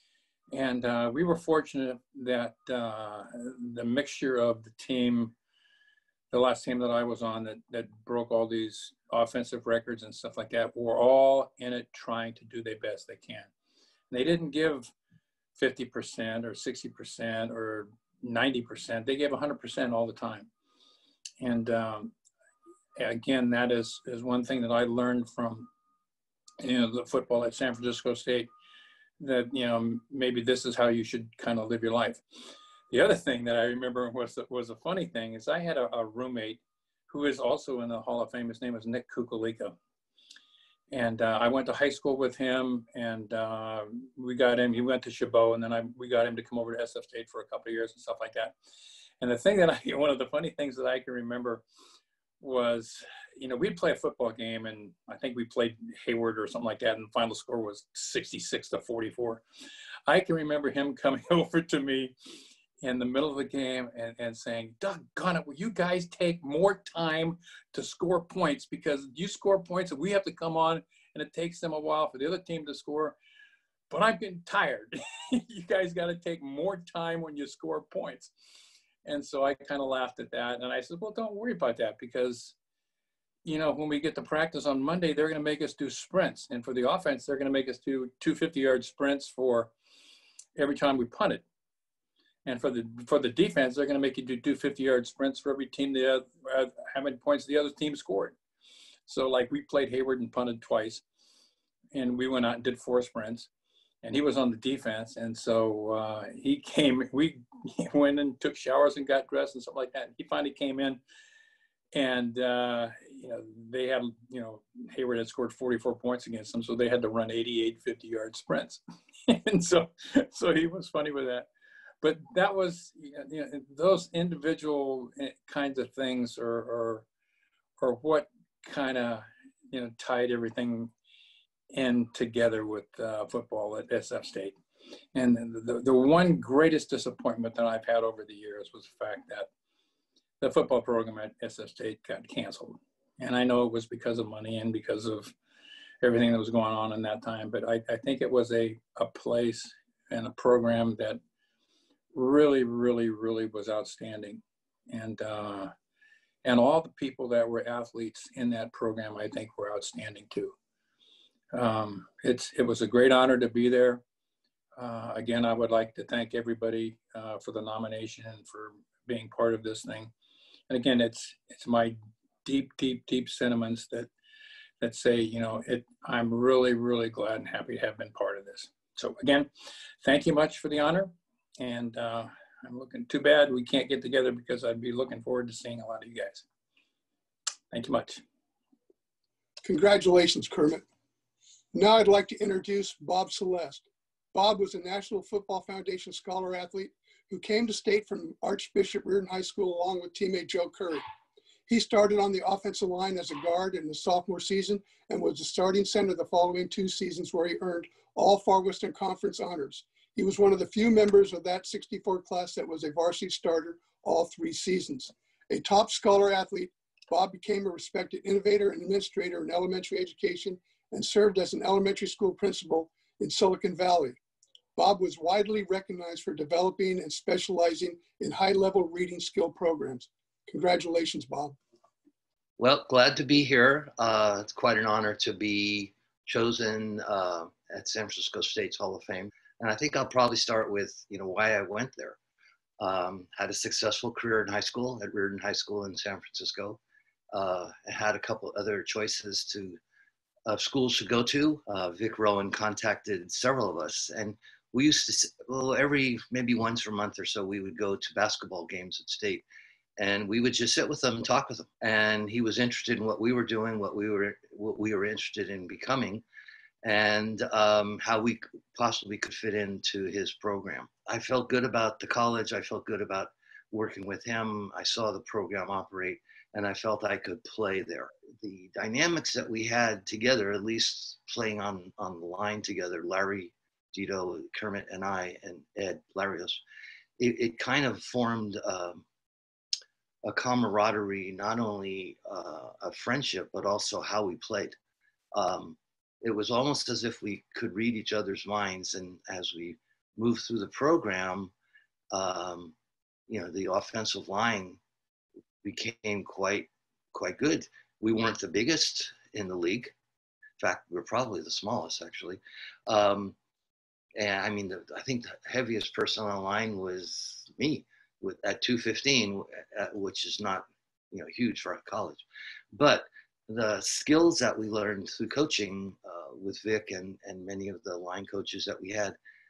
And uh, we were fortunate that uh, the mixture of the team, the last team that I was on that, that broke all these offensive records and stuff like that, were all in it trying to do their best they can. And they didn't give fifty percent or sixty percent or ninety percent. They gave one hundred percent all the time. And um, again, that is, is one thing that I learned from, you know, the football at San Francisco State, that, you know, maybe this is how you should kind of live your life. The other thing that I remember was, was a funny thing is I had a, a roommate who is also in the Hall of Fame. His name is Nick Kukulika. And uh, I went to high school with him, and uh, we got him, he went to Chabot, and then I, we got him to come over to S F State for a couple of years and stuff like that. And the thing that I, one of the funny things that I can remember was, you know, we'd play a football game, and I think we played Hayward or something like that, and the final score was sixty-six to forty-four. I can remember him coming over to me in the middle of the game and, and saying, doggone it, will you guys take more time to score points, because you score points and we have to come on, and it takes them a while for the other team to score. But I'm getting tired. You guys got to take more time when you score points. And so I kind of laughed at that. And I said, well, don't worry about that, because, you know, when we get to practice on Monday, they're going to make us do sprints. And for the offense, they're going to make us do two fifty-yard sprints for every time we punt it. And for the for the defense, they're going to make you do two fifty-yard sprints for every team, the uh, how many points the other team scored. So, like, we played Hayward and punted twice. And we went out and did four sprints. And he was on the defense. And so uh, he came, we went and took showers and got dressed and stuff like that. And he finally came in, and, uh, you know, they had, you know, Hayward had scored forty-four points against them. So they had to run eighty-eight fifty-yard sprints. And so, so he was funny with that. But that was, you know, those individual kinds of things are, are, are what kind of, you know, tied everything in together with uh, football at S F State. And the, the one greatest disappointment that I've had over the years was the fact that the football program at S F State got canceled. And I know it was because of money and because of everything that was going on in that time, but I, I think it was a, a place and a program that really, really, really was outstanding. And, uh, and all the people that were athletes in that program, I think, were outstanding too. Um, it's, it was a great honor to be there. Uh, again, I would like to thank everybody uh, for the nomination and for being part of this thing. And again, it's, it's my deep, deep, deep sentiments that, that say, you know, it, I'm really, really glad and happy to have been part of this. So again, thank you much for the honor. And uh, I'm looking, too bad we can't get together, because I'd be looking forward to seeing a lot of you guys. Thank you much. Congratulations, Kermit. Now I'd like to introduce Bob Celeste. Bob was a National Football Foundation Scholar Athlete who came to state from Archbishop Reardon High School along with teammate Joe Curry. He started on the offensive line as a guard in the sophomore season and was the starting center the following two seasons, where he earned all Far Western Conference honors. He was one of the few members of that sixty-four class that was a varsity starter all three seasons. A top scholar athlete, Bob became a respected innovator and administrator in elementary education and served as an elementary school principal in Silicon Valley. Bob was widely recognized for developing and specializing in high-level reading skill programs. Congratulations, Bob. Well, glad to be here. Uh, it's quite an honor to be chosen uh, at San Francisco State's Hall of Fame. And I think I'll probably start with, you know, why I went there. Um, had a successful career in high school at Reardon High School in San Francisco. Uh, I had a couple other choices to of schools to go to. Uh, Vic Rowan contacted several of us, and we used to, well, every, maybe once a month or so, we would go to basketball games at State. And we would just sit with them and talk with them. And he was interested in what we were doing, what we were, what we were interested in becoming, and um, how we possibly could fit into his program. I felt good about the college. I felt good about working with him. I saw the program operate, and I felt I could play there. The dynamics that we had together, at least playing on, on the line together, Larry, Dito, Kermit, and I, and Ed Larios, it, it kind of formed um, a camaraderie, not only uh, a friendship, but also how we played. Um, it was almost as if we could read each other's minds. And as we moved through the program, um, you know, the offensive line became quite, quite good. We weren't the biggest in the league. In fact, we we're probably the smallest, actually. Um, and I mean, the, I think the heaviest person on the line was me. With, at two fifteen, uh, which is not, you know, huge for college. But the skills that we learned through coaching uh, with Vic and, and many of the line coaches that we had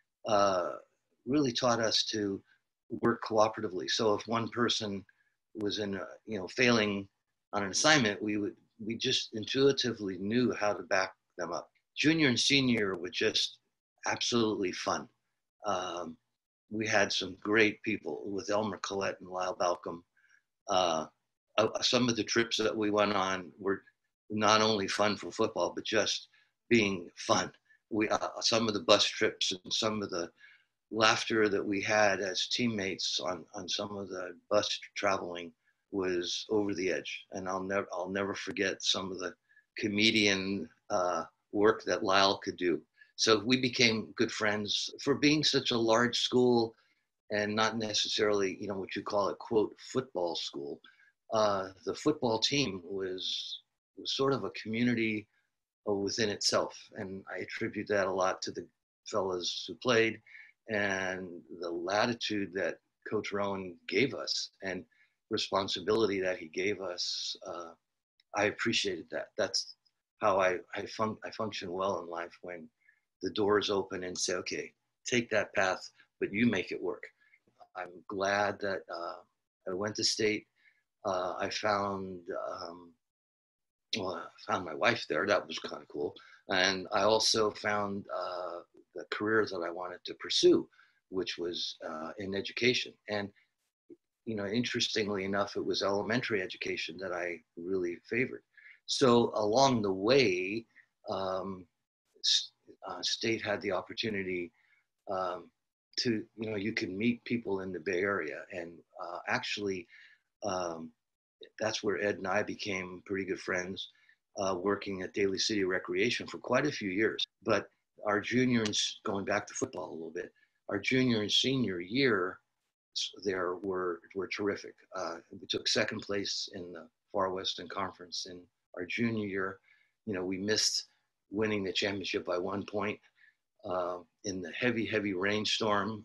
uh, really taught us to work cooperatively. So if one person was in, a, you know, failing on an assignment, we would, we just intuitively knew how to back them up. Junior and senior were just absolutely fun. Um, We had some great people with Elmer Collette and Lyle Balcom. Uh, uh, some of the trips that we went on were not only fun for football, but just being fun. We uh, some of the bus trips and some of the laughter that we had as teammates on, on some of the bus traveling was over the edge. And I'll never I'll never forget some of the comedian uh, work that Lyle could do. So we became good friends. For being such a large school and not necessarily, you know, what you call a quote football school, uh, the football team was, was sort of a community within itself. And I attribute that a lot to the fellas who played and the latitude that Coach Rowan gave us and responsibility that he gave us. Uh, I appreciated that. That's how I, I, fun- I function well in life, when the doors open and say, okay, take that path, but you make it work. I'm glad that uh, I went to State. Uh, I found, um, well, I found my wife there. That was kind of cool. And I also found uh, the career that I wanted to pursue, which was uh, in education. And, you know, interestingly enough, it was elementary education that I really favored. So along the way, um, Uh, State had the opportunity um, to, you know, you can meet people in the Bay Area. And uh, actually, um, that's where Ed and I became pretty good friends, uh, working at Daly City Recreation for quite a few years. But our junior and, going back to football a little bit, our junior and senior year there were, were terrific. Uh, we took second place in the Far Western Conference in our junior year. You know, we missed winning the championship by one point uh, in the heavy, heavy rainstorm.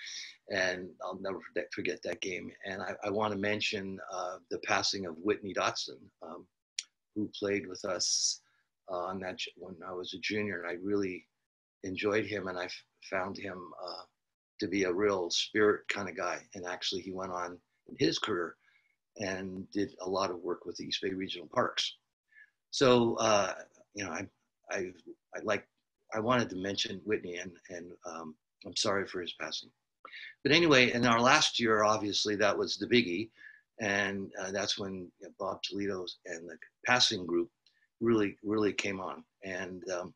And I'll never forget, forget that game. And I, I want to mention uh, the passing of Whitney Dotson, um, who played with us uh, on that when I was a junior. And I really enjoyed him, and I f- found him uh, to be a real spirit kind of guy. And actually, he went on in his career and did a lot of work with the East Bay Regional Parks. So, uh, you know, I I, I like, I wanted to mention Whitney, and, and um, I'm sorry for his passing. But anyway, in our last year, obviously that was the biggie. And uh, that's when you know, Bob Toledo and the passing group really, really came on. And um,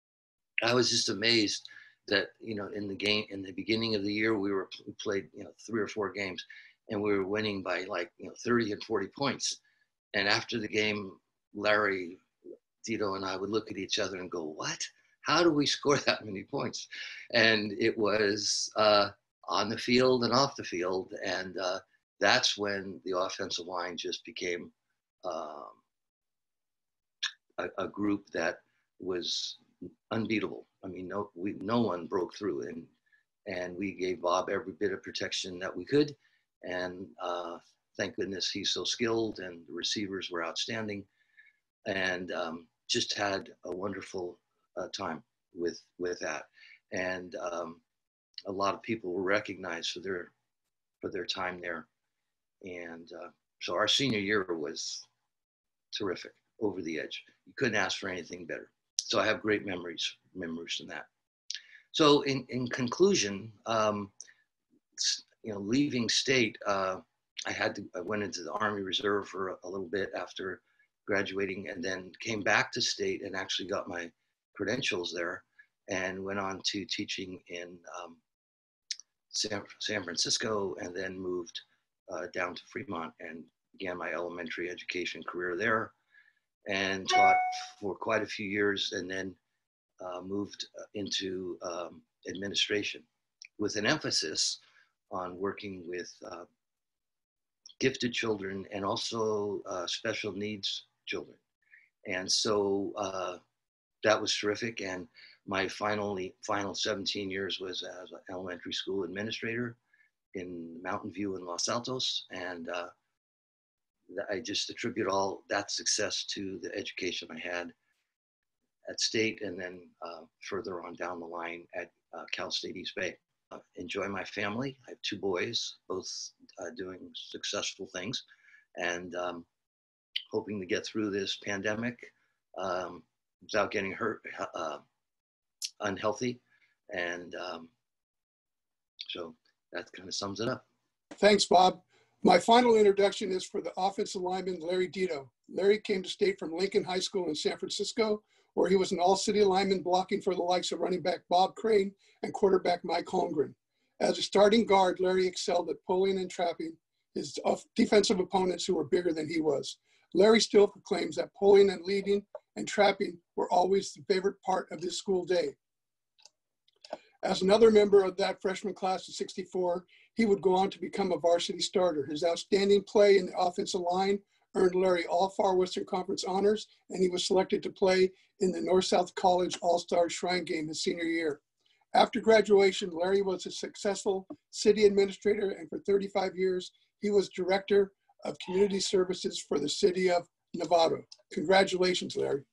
I was just amazed that, you know, in the game, in the beginning of the year, we were, we played, you know, three or four games, and we were winning by like, you know, thirty and forty points. And after the game, Larry, Dito and I would look at each other and go, what? How do we score that many points? And it was uh, on the field and off the field. And uh, that's when the offensive line just became um, a, a group that was unbeatable. I mean, no, we, no one broke through. And, and we gave Bob every bit of protection that we could. And uh, thank goodness he's so skilled, and the receivers were outstanding. And um, just had a wonderful uh, time with with that. And um, a lot of people were recognized for their for their time there. And uh, so our senior year was terrific, over the edge. You couldn't ask for anything better. So I have great memories, memories from that. So in, in conclusion, um, you know, leaving state, uh, I had to, I went into the Army Reserve for a, a little bit after graduating, and then came back to state and actually got my credentials there, and went on to teaching in um, San, San Francisco, and then moved uh, down to Fremont and began my elementary education career there, and taught for quite a few years, and then uh, moved into um, administration with an emphasis on working with uh, gifted children and also uh, special needs children. And so uh, that was terrific. And my finally, final seventeen years was as an elementary school administrator in Mountain View in Los Altos. And uh, I just attribute all that success to the education I had at State, and then uh, further on down the line at uh, Cal State East Bay. Uh, enjoy my family. I have two boys, both uh, doing successful things, and um, hoping to get through this pandemic um, without getting hurt, uh, unhealthy. And um, so that kind of sums it up. Thanks, Bob. My final introduction is for the offensive lineman, Larry Dito. Larry came to State from Lincoln High School in San Francisco, where he was an all-city lineman blocking for the likes of running back Bob Crane and quarterback Mike Holmgren. As a starting guard, Larry excelled at pulling and trapping his defensive opponents who were bigger than he was. Larry still proclaims that pulling and leading and trapping were always the favorite part of his school day. As another member of that freshman class of sixty-four, he would go on to become a varsity starter. His outstanding play in the offensive line earned Larry all Far Western Conference honors, and he was selected to play in the North-South College All-Star Shrine Game his senior year. After graduation, Larry was a successful city administrator, and for thirty-five years, he was director of community services for the city of Novato. Congratulations, Larry.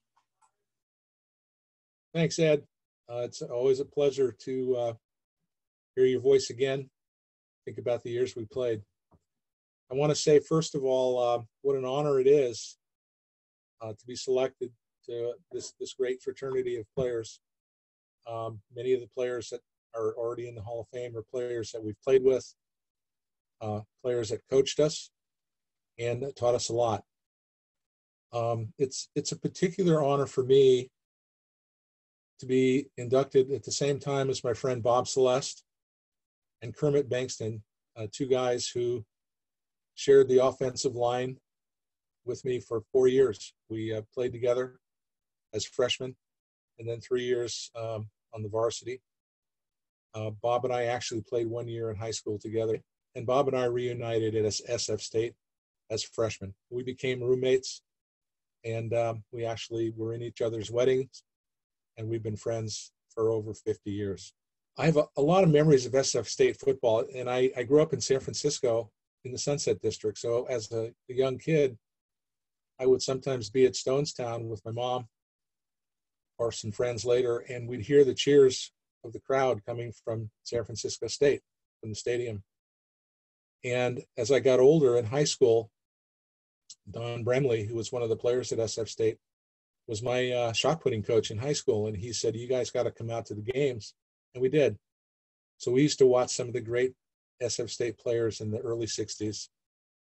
Thanks, Ed. Uh, it's always a pleasure to uh, hear your voice again. Think about the years we played. I want to say, first of all, uh, what an honor it is uh, to be selected to this, this great fraternity of players. Um, many of the players that are already in the Hall of Fame are players that we've played with, uh, players that coached us and that taught us a lot. Um, it's, it's a particular honor for me to be inducted at the same time as my friend Bob Celeste and Kermit Bankston, uh, two guys who shared the offensive line with me for four years. We uh, played together as freshmen, and then three years um, on the varsity. Uh, Bob and I actually played one year in high school together, and Bob and I reunited at S F State as freshmen. We became roommates, and um, we actually were in each other's weddings, and we've been friends for over fifty years. I have a, a lot of memories of S F State football, and I, I grew up in San Francisco in the Sunset District. So as a, a young kid, I would sometimes be at Stonestown with my mom or some friends later, and we'd hear the cheers of the crowd coming from San Francisco State, from the stadium. And as I got older in high school, Don Bremley, who was one of the players at S F State, was my uh, shot putting coach in high school. And he said, you guys got to come out to the games. And we did. So we used to watch some of the great S F State players in the early sixties.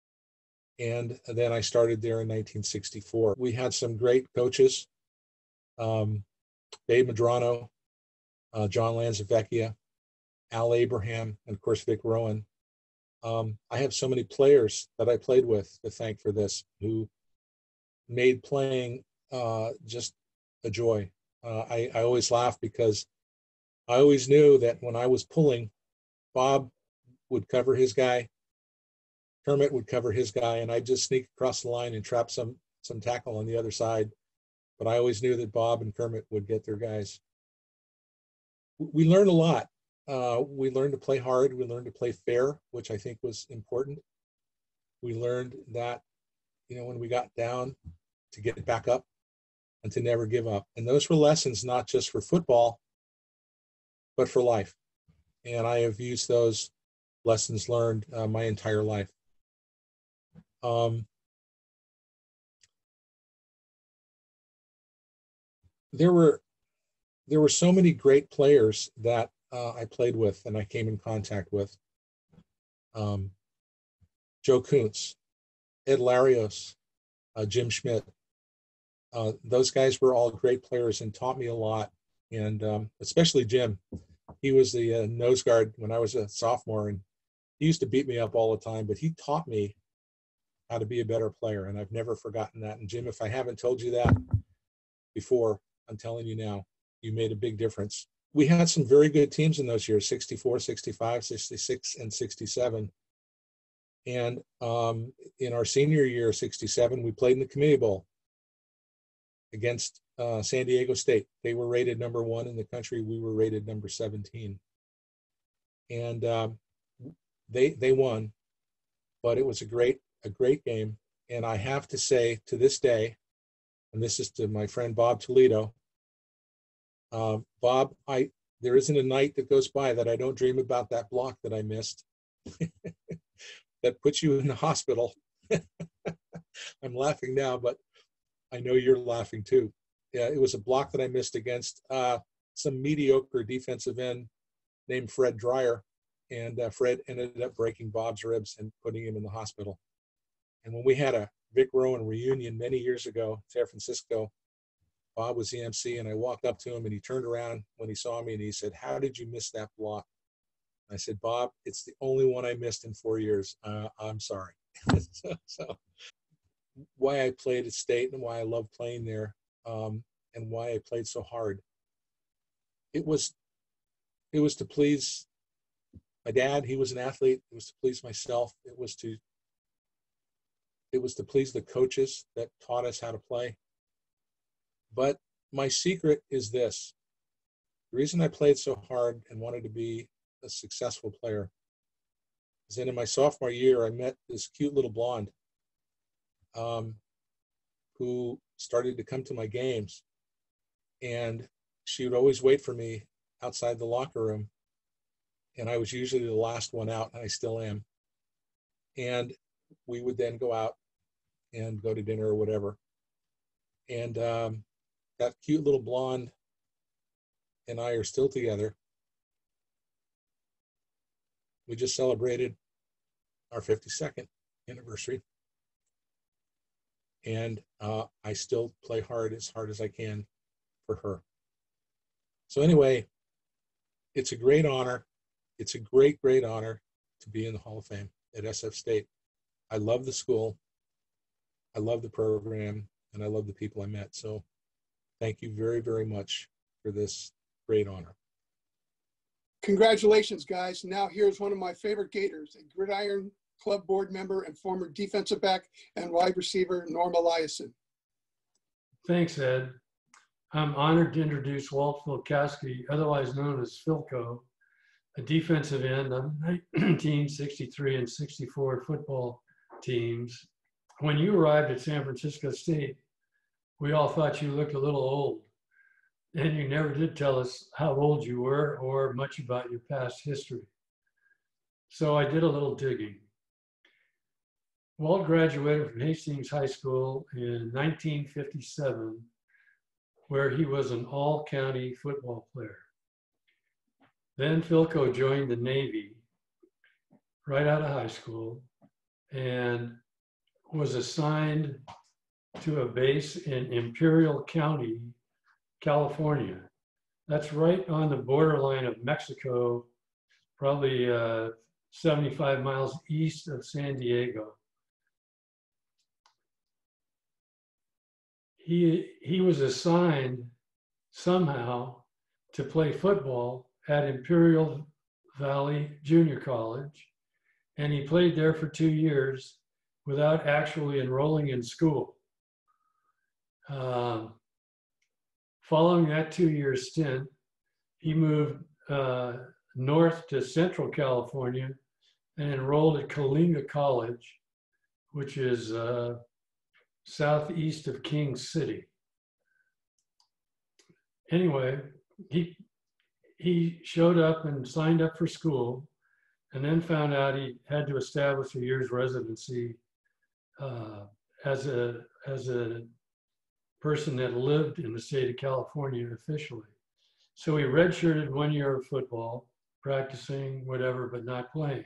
And then I started there in nineteen sixty-four. We had some great coaches, um, Dave Madrano, uh, John Lanzavecchia, Al Abraham, and of course, Vic Rowan. Um, I have so many players that I played with to thank for this, who made playing uh, just a joy. Uh, I, I always laugh because I always knew that when I was pulling, Bob would cover his guy, Kermit would cover his guy, and I'd just sneak across the line and trap some some tackle on the other side. But I always knew that Bob and Kermit would get their guys. We learned a lot. Uh, we learned to play hard. We learned to play fair, which I think was important. We learned that, you know, when we got down, to get back up and to never give up. And those were lessons not just for football, but for life. and I have used those lessons learned uh, my entire life. Um, there were there were so many great players that uh, I played with and I came in contact with. Um, Joe Kuntz, Ed Larios, uh, Jim Schmidt. Uh, those guys were all great players and taught me a lot. And um, especially Jim. He was the uh, nose guard when I was a sophomore, and he used to beat me up all the time, but he taught me how to be a better player, and I've never forgotten that. And Jim, if I haven't told you that before, I'm telling you now, you made a big difference. We had some very good teams in those years, sixty-four, sixty-five, sixty-six, and sixty-seven. And um, in our senior year, sixty-seven, we played in the Community Bowl against uh, San Diego State. They were rated number one in the country. We were rated number seventeen. And um, they they won, but it was a great a great game. And I have to say, to this day, and this is to my friend Bob Toledo, uh, Bob, I there isn't a night that goes by that I don't dream about that block that I missed that puts you in the hospital. I'm laughing now, but I know you're laughing too. Yeah, it was a block that I missed against uh, some mediocre defensive end named Fred Dreyer. And uh, Fred ended up breaking Bob's ribs and putting him in the hospital. And when we had a Vic Rowan reunion many years ago in San Francisco, Bob was the M C, and I walked up to him, and he turned around when he saw me, and he said, "How did you miss that block?" I said, "Bob, it's the only one I missed in four years. Uh, I'm sorry." so, so why I played at State and why I love playing there, um, and why I played so hard. It was, it was to please my dad. He was an athlete. It was to please myself. It was to, it was to please the coaches that taught us how to play. But my secret is this. The reason I played so hard and wanted to be a successful player is that in my sophomore year, I met this cute little blonde um, who started to come to my games. And she would always wait for me outside the locker room. And I was usually the last one out, and I still am. And we would then go out and go to dinner or whatever. And um, that cute little blonde and I are still together. We just celebrated our fifty-second anniversary. And uh, I still play hard, as hard as I can for her. So anyway, it's a great honor. It's a great, great honor to be in the Hall of Fame at S F State. I love the school. I love the program, and I love the people I met. So thank you very, very much for this great honor. Congratulations, guys. Now here's one of my favorite Gators, a Gridiron Club board member and former defensive back and wide receiver, Norm Eliason. Thanks, Ed. I'm honored to introduce Walt Filkowski, otherwise known as Filco, a defensive end on nineteen sixty-three and sixty-four football teams. When you arrived at San Francisco State, we all thought you looked a little old, and you never did tell us how old you were or much about your past history. So I did a little digging. Walt graduated from Hastings High School in nineteen fifty-seven, where he was an all-county football player. Then Filco joined the Navy right out of high school and was assigned to a base in Imperial County, California. That's right on the borderline of Mexico, probably uh, seventy-five miles east of San Diego. He, he was assigned somehow to play football at Imperial Valley Junior College, and he played there for two years without actually enrolling in school. Um, following that two-year stint, he moved uh, north to Central California and enrolled at Coalinga College, which is uh, southeast of King City. Anyway, he he showed up and signed up for school, and then found out he had to establish a year's residency uh, as a as a person that lived in the state of California officially. So he redshirted one year of football, practicing, whatever, but not playing.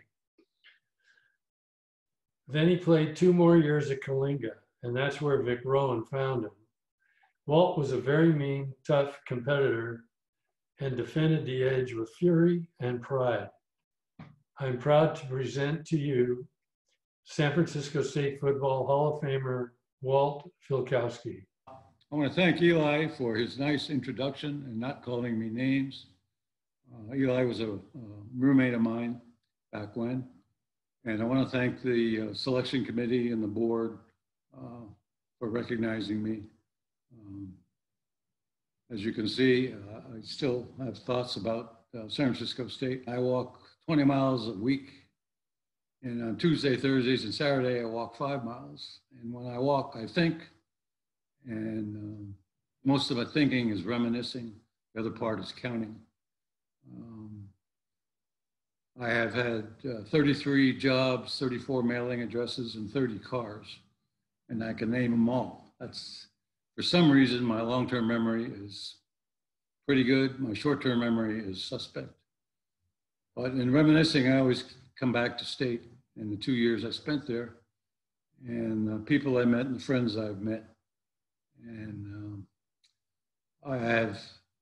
Then he played two more years at Coalinga, and that's where Vic Rowan found him. Walt was a very mean, tough competitor and defended the edge with fury and pride. I'm proud to present to you San Francisco State Football Hall of Famer, Walt Filkowski. I want to thank Eli for his nice introduction and not calling me names. Uh, Eli was a, a roommate of mine back when. And I want to thank the uh, selection committee and the board uh, for recognizing me. Um, as you can see, uh, I still have thoughts about uh, San Francisco State. I walk twenty miles a week. And on Tuesday, Thursdays, and Saturday, I walk five miles. And when I walk, I think. And um, most of my thinking is reminiscing. The other part is counting. Um, I have had uh, thirty-three jobs, thirty-four mailing addresses, and thirty cars. And I can name them all. That's, for some reason, my long-term memory is pretty good. My short-term memory is suspect. But in reminiscing, I always come back to State in the two years I spent there, and the people I met and the friends I've met. And um, I have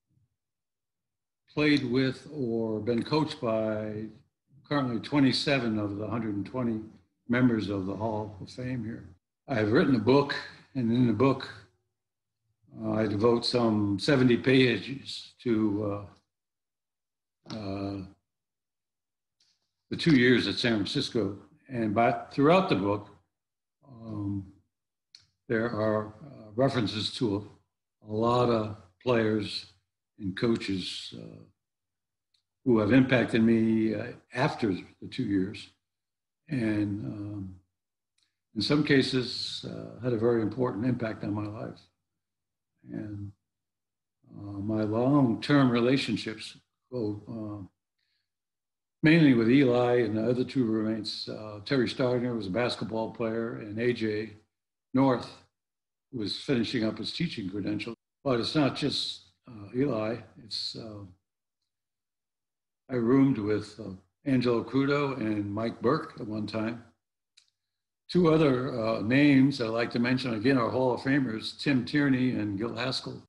played with or been coached by currently twenty-seven of the one hundred twenty members of the Hall of Fame here. I have written a book, and in the book, uh, I devote some seventy pages to uh, uh, the two years at San Francisco. And by, throughout the book, um, there are uh, references to a, a lot of players and coaches uh, who have impacted me uh, after the two years. And um, in some cases, uh, had a very important impact on my life. And uh, my long-term relationships go uh, mainly with Eli and the other two roommates. Uh, Terry Starner was a basketball player, and A J North was finishing up his teaching credential. But it's not just uh, Eli. It's uh, I roomed with uh, Angelo Crudo and Mike Burke at one time. Two other uh, names I'd like to mention again are Hall of Famers, Tim Tierney and Gil Haskell.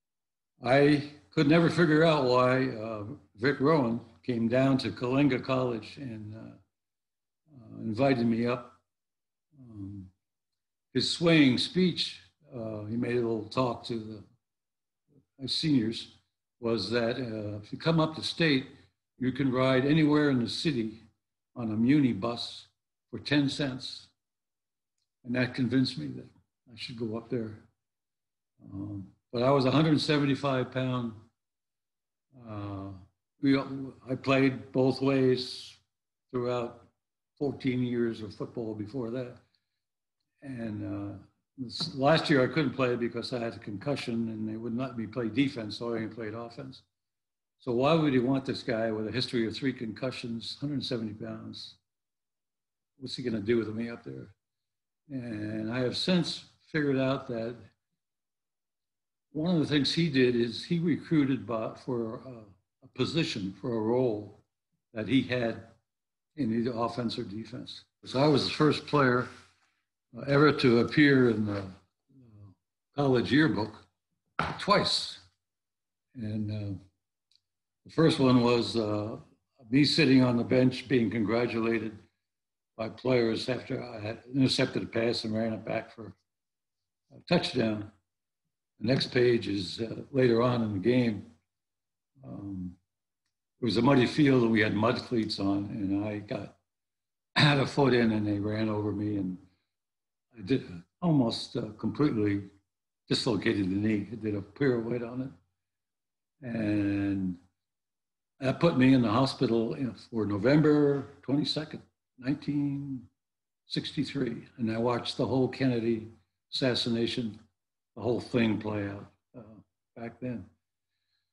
I could never figure out why uh, Vic Rowan came down to Coalinga College and uh, uh, invited me up. Um, his swaying speech, uh, he made a little talk to the uh, seniors, was that uh, if you come up to State, you can ride anywhere in the city on a Muni bus for ten cents. And that convinced me that I should go up there. Um, but I was one hundred seventy-five pound. Uh, we, I played both ways throughout fourteen years of football before that. And uh, this, last year I couldn't play because I had a concussion and they wouldn't let me play defense, so I only played offense. So why would he want this guy with a history of three concussions, one hundred seventy pounds? What's he gonna do with me up there? And I have since figured out that one of the things he did is he recruited by, for a, a position, for a role that he had in either offense or defense. So I was the first player uh, ever to appear in the uh, college yearbook twice. And uh, the first one was uh, me sitting on the bench being congratulated by players after I had intercepted a pass and ran it back for a touchdown. The next page is uh, later on in the game. Um, it was a muddy field and we had mud cleats on, and I got had a foot in and they ran over me, and I did almost uh, completely dislocated the knee. I did a pirouette on it, and that put me in the hospital for November twenty-second, nineteen sixty-three. And I watched the whole Kennedy assassination, the whole thing play out uh, back then.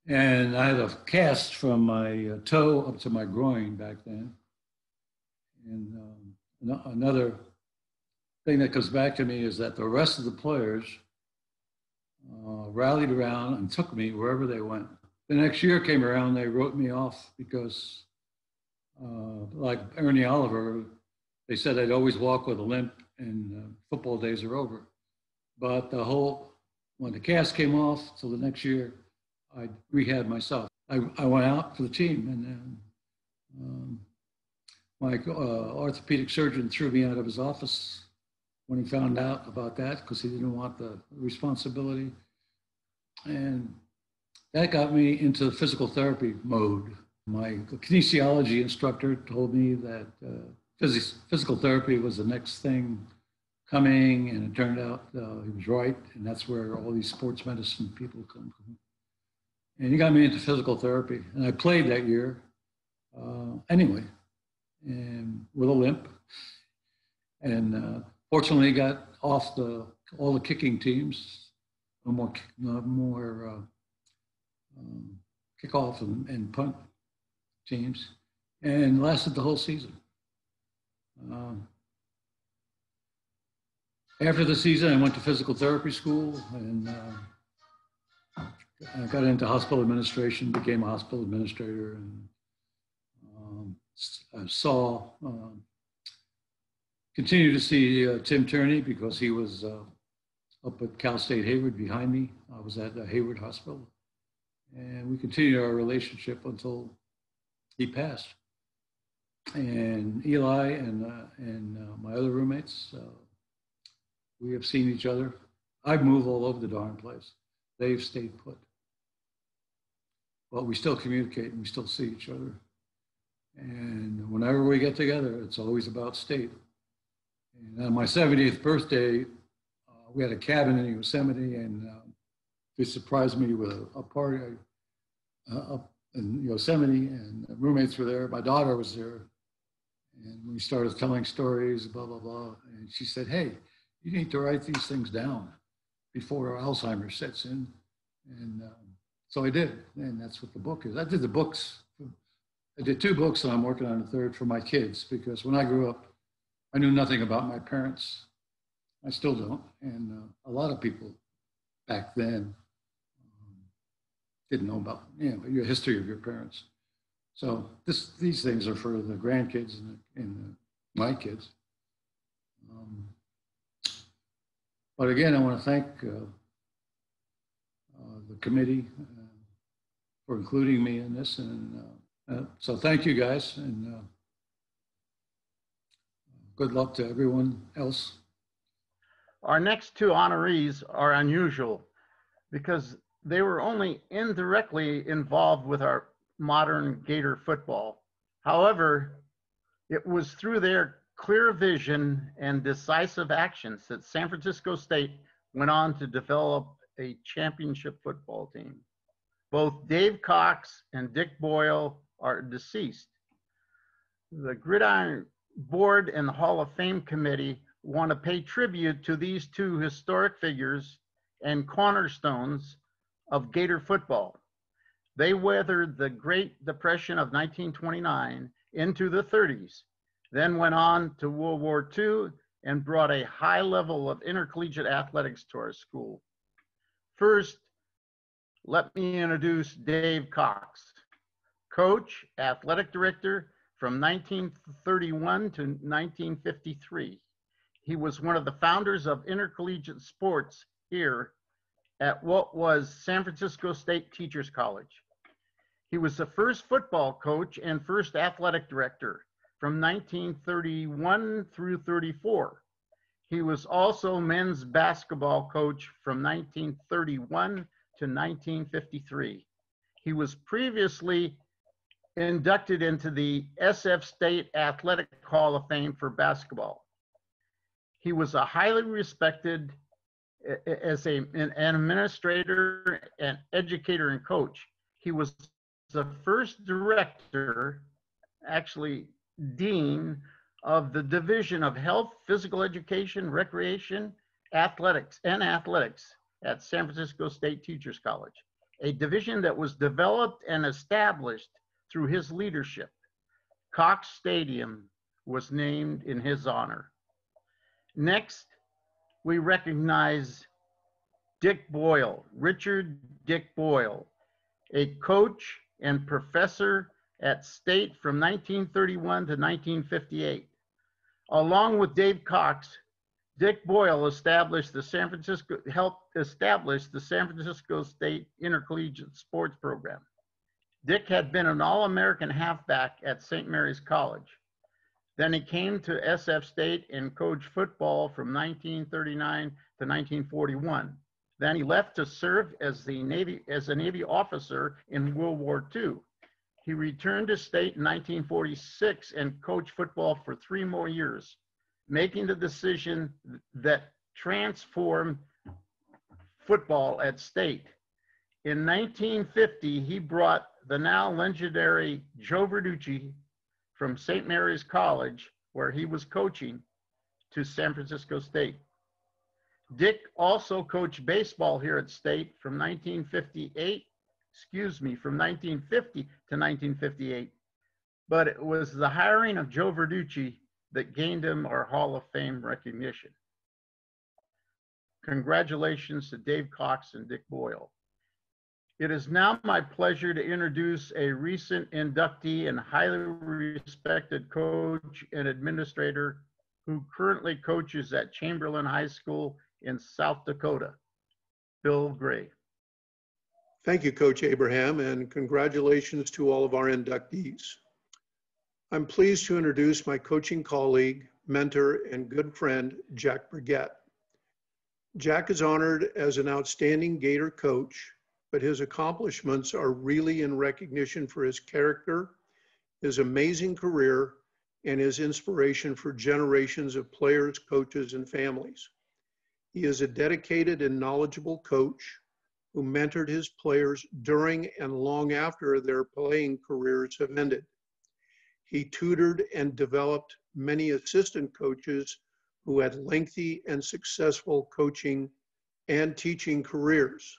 And I had a cast from my uh, toe up to my groin back then. And um, another thing that comes back to me is that the rest of the players uh, rallied around and took me wherever they went. The next year came around, they wrote me off because, uh, like Ernie Oliver, they said I'd always walk with a limp and uh, football days are over. But the whole, when the cast came off till the next year, I rehabbed myself. I, I went out for the team, and then um, my uh, orthopedic surgeon threw me out of his office when he found out about that because he didn't want the responsibility. And that got me into physical therapy mode. My kinesiology instructor told me that uh, phys- physical therapy was the next thing coming, and it turned out uh, he was right, and that's where all these sports medicine people come from. And he got me into physical therapy, and I played that year uh, anyway, and with a limp, and uh, fortunately got off the all the kicking teams, no more no more uh, um, kickoff and, and punt teams, and lasted the whole season. Um, after the season, I went to physical therapy school, and uh, I got into hospital administration, became a hospital administrator, and um, I saw, um, continued to see uh, Tim Turney because he was uh, up at Cal State Hayward behind me. I was at the Hayward Hospital, and we continued our relationship until he passed. And Eli and, uh, and uh, my other roommates, uh, we have seen each other. I've moved all over the darn place. They've stayed put. But we still communicate and we still see each other. And whenever we get together, it's always about state. And on my seventieth birthday, uh, we had a cabin in Yosemite, and uh, they surprised me with a, a party uh, up in Yosemite, and the roommates were there. My daughter was there. And we started telling stories, blah, blah, blah. And she said, hey, you need to write these things down before Alzheimer's sets in. And um, so I did, and that's what the book is. I did the books. I did two books, and I'm working on a third for my kids, because when I grew up, I knew nothing about my parents. I still don't. And uh, a lot of people back then um, didn't know about, you know, your history of your parents. So this, these things are for the grandkids and, the, and the, my kids. Um, but again, I want to thank uh, uh, the committee uh, for including me in this. And uh, uh, so thank you guys, and uh, good luck to everyone else. Our next two honorees are unusual because they were only indirectly involved with our modern Gator football. However, it was through their clear vision and decisive actions that San Francisco State went on to develop a championship football team. Both Dave Cox and Dick Boyle are deceased. The Gridiron Board and the Hall of Fame Committee want to pay tribute to these two historic figures and cornerstones of Gator football. They weathered the Great Depression of nineteen twenty-nine into the thirties, then went on to World War Two and brought a high level of intercollegiate athletics to our school. First, let me introduce Dave Cox, coach, athletic director from nineteen thirty-one to nineteen fifty-three. He was one of the founders of intercollegiate sports here at what was San Francisco State Teachers College. He was the first football coach and first athletic director from nineteen thirty-one through thirty-four. He was also men's basketball coach from nineteen thirty-one to nineteen fifty-three. He was previously inducted into the S F State Athletic Hall of Fame for basketball. He was a highly respected as a, an administrator and educator and coach. He was the first director, actually dean, of the Division of Health, Physical Education, Recreation, Athletics, and Athletics at San Francisco State Teachers College. a division that was developed and established through his leadership. Cox Stadium was named in his honor. Next, we recognize Dick Boyle, Richard Dick Boyle, a coach and professor at State from nineteen thirty-one to nineteen fifty-eight. Along with Dave Cox, Dick Boyle established the San Francisco, helped establish the San Francisco State Intercollegiate Sports Program. Dick had been an All-American halfback at Saint Mary's College. Then he came to S F State and coached football from nineteen thirty-nine to nineteen forty-one. Then he left to serve as the Navy as a Navy officer in World War Two. He returned to State in nineteen forty-six and coached football for three more years, making the decision that transformed football at State. In nineteen fifty, he brought the now legendary Joe Verducci from Saint Mary's College, where he was coaching, to San Francisco State. Dick also coached baseball here at State from nineteen fifty-eight, excuse me, from nineteen fifty to nineteen fifty-eight. But it was the hiring of Joe Verducci that gained him our Hall of Fame recognition. Congratulations to Dave Cox and Dick Boyle. It is now my pleasure to introduce a recent inductee and highly respected coach and administrator who currently coaches at Chamberlain High School in South Dakota, Bill Gray. Thank you, Coach Abraham, and congratulations to all of our inductees. I'm pleased to introduce my coaching colleague, mentor, and good friend, Jack Burgett. Jack is honored as an outstanding Gator coach, but his accomplishments are really in recognition for his character, his amazing career, and his inspiration for generations of players, coaches, and families. He is a dedicated and knowledgeable coach who mentored his players during and long after their playing careers have ended. He tutored and developed many assistant coaches who had lengthy and successful coaching and teaching careers.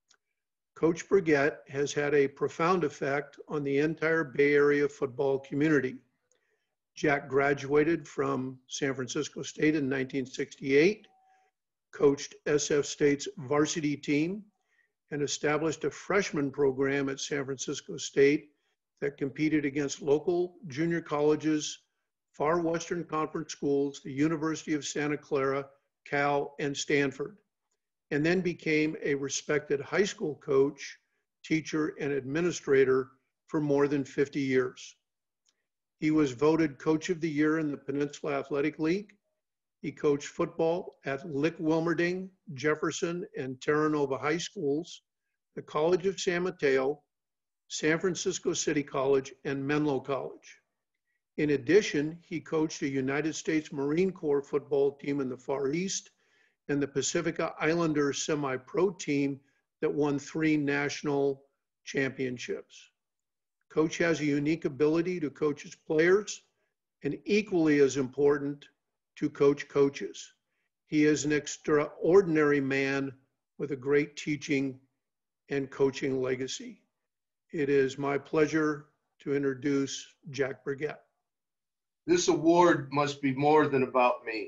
Coach Burgett has had a profound effect on the entire Bay Area football community. Jack graduated from San Francisco State in nineteen sixty-eight, coached S F State's varsity team, and established a freshman program at San Francisco State that competed against local junior colleges, far Western Conference schools, the University of Santa Clara, Cal, and Stanford, and then became a respected high school coach, teacher, and administrator for more than fifty years. He was voted Coach of the Year in the Peninsula Athletic League. He coached football at Lick Wilmerding, Jefferson, and Terra Nova High Schools, the College of San Mateo, San Francisco City College, and Menlo College. In addition, he coached a United States Marine Corps football team in the Far East and the Pacifica Islanders semi-pro team that won three national championships. Coach has a unique ability to coach his players, and equally as important, to coach coaches. He is an extraordinary man with a great teaching and coaching legacy. It is my pleasure to introduce Jack Burgett. This award must be more than about me.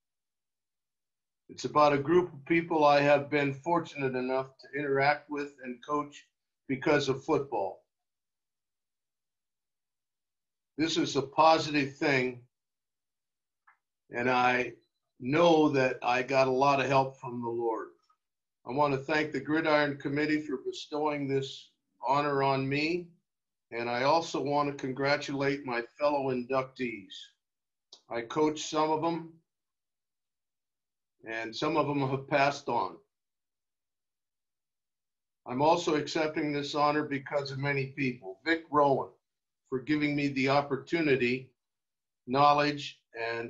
It's about a group of people I have been fortunate enough to interact with and coach because of football. This is a positive thing, and I know that I got a lot of help from the Lord. I want to thank the Gridiron Committee for bestowing this honor on me, and I also want to congratulate my fellow inductees. I coached some of them, and some of them have passed on. I'm also accepting this honor because of many people. Vic Rowan, for giving me the opportunity, knowledge, and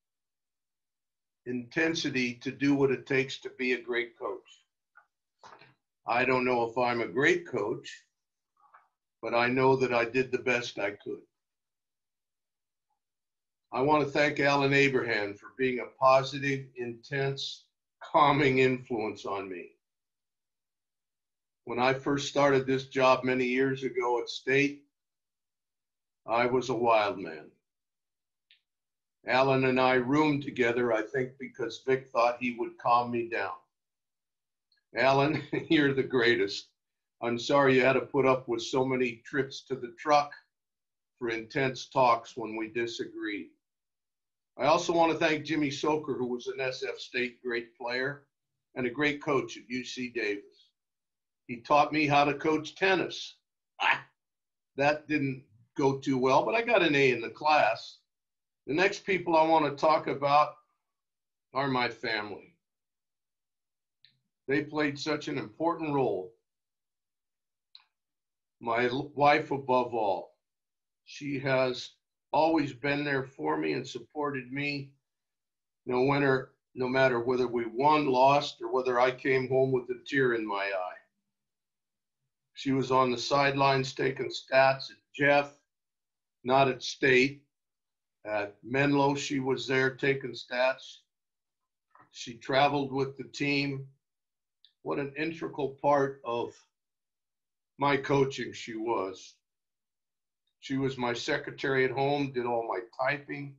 intensity to do what it takes to be a great coach. I don't know if I'm a great coach, but I know that I did the best I could. I want to thank Alan Abraham for being a positive, intense, calming influence on me. When I first started this job many years ago at State, I was a wild man. Alan and I roomed together, I think, because Vic thought he would calm me down. Alan, you're the greatest. I'm sorry you had to put up with so many trips to the truck for intense talks when we disagreed. I also want to thank Jimmy Soker, who was an S F State great player and a great coach at U C Davis. He taught me how to coach tennis. Ah, that didn't go too well, but I got an A in the class. The next people I want to talk about are my family. They played such an important role. My wife above all. She has always been there for me and supported me, no winner, no matter whether we won, lost, or whether I came home with a tear in my eye. She was on the sidelines taking stats at Jeff, not at State. At Menlo, she was there taking stats. She traveled with the team. What an integral part of my coaching she was. She was my secretary at home, did all my typing,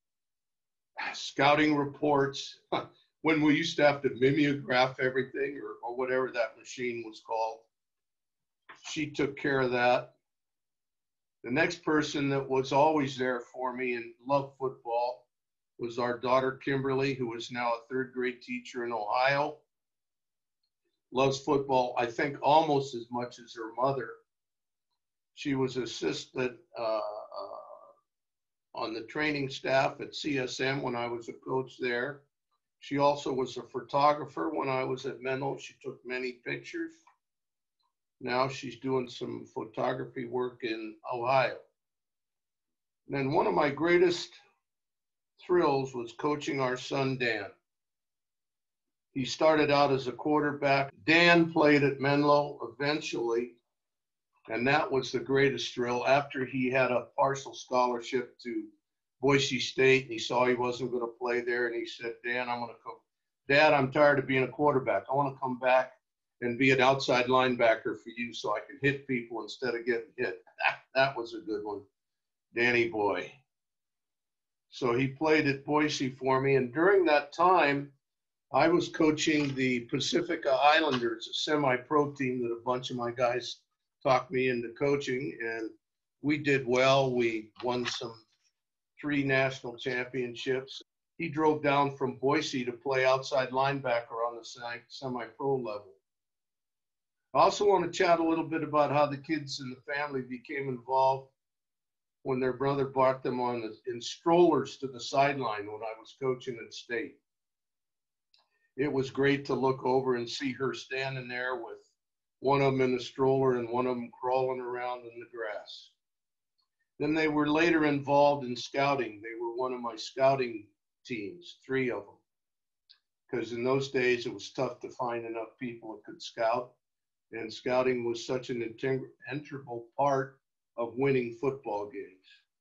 scouting reports, when we used to have to mimeograph everything or, or whatever that machine was called. She took care of that. The next person that was always there for me and loved football was our daughter, Kimberly, who is now a third grade teacher in Ohio. Loves football, I think, almost as much as her mother. She was assistant uh, uh, on the training staff at C S M when I was a coach there. She also was a photographer when I was at Menlo. She took many pictures. Now she's doing some photography work in Ohio. And then one of my greatest thrills was coaching our son, Dan. He started out as a quarterback. Dan played at Menlo eventually, and that was the greatest thrill. After he had a partial scholarship to Boise State, and he saw he wasn't going to play there, and he said, Dan, I'm going to come. Dad, I'm tired of being a quarterback. I want to come back and be an outside linebacker for you so I can hit people instead of getting hit. That, that was a good one. Danny boy. So he played at Boise for me, and during that time, I was coaching the Pacifica Islanders, a semi-pro team that a bunch of my guys talked me into coaching, and we did well. We won some three national championships. He drove down from Boise to play outside linebacker on the semi-pro level. I also want to chat a little bit about how the kids in the family became involved when their brother brought them on the, in strollers to the sideline when I was coaching at State. It was great to look over and see her standing there with one of them in the stroller and one of them crawling around in the grass. Then they were later involved in scouting. They were one of my scouting teams, three of them. Because in those days, it was tough to find enough people that could scout. And scouting was such an integral part of winning football games.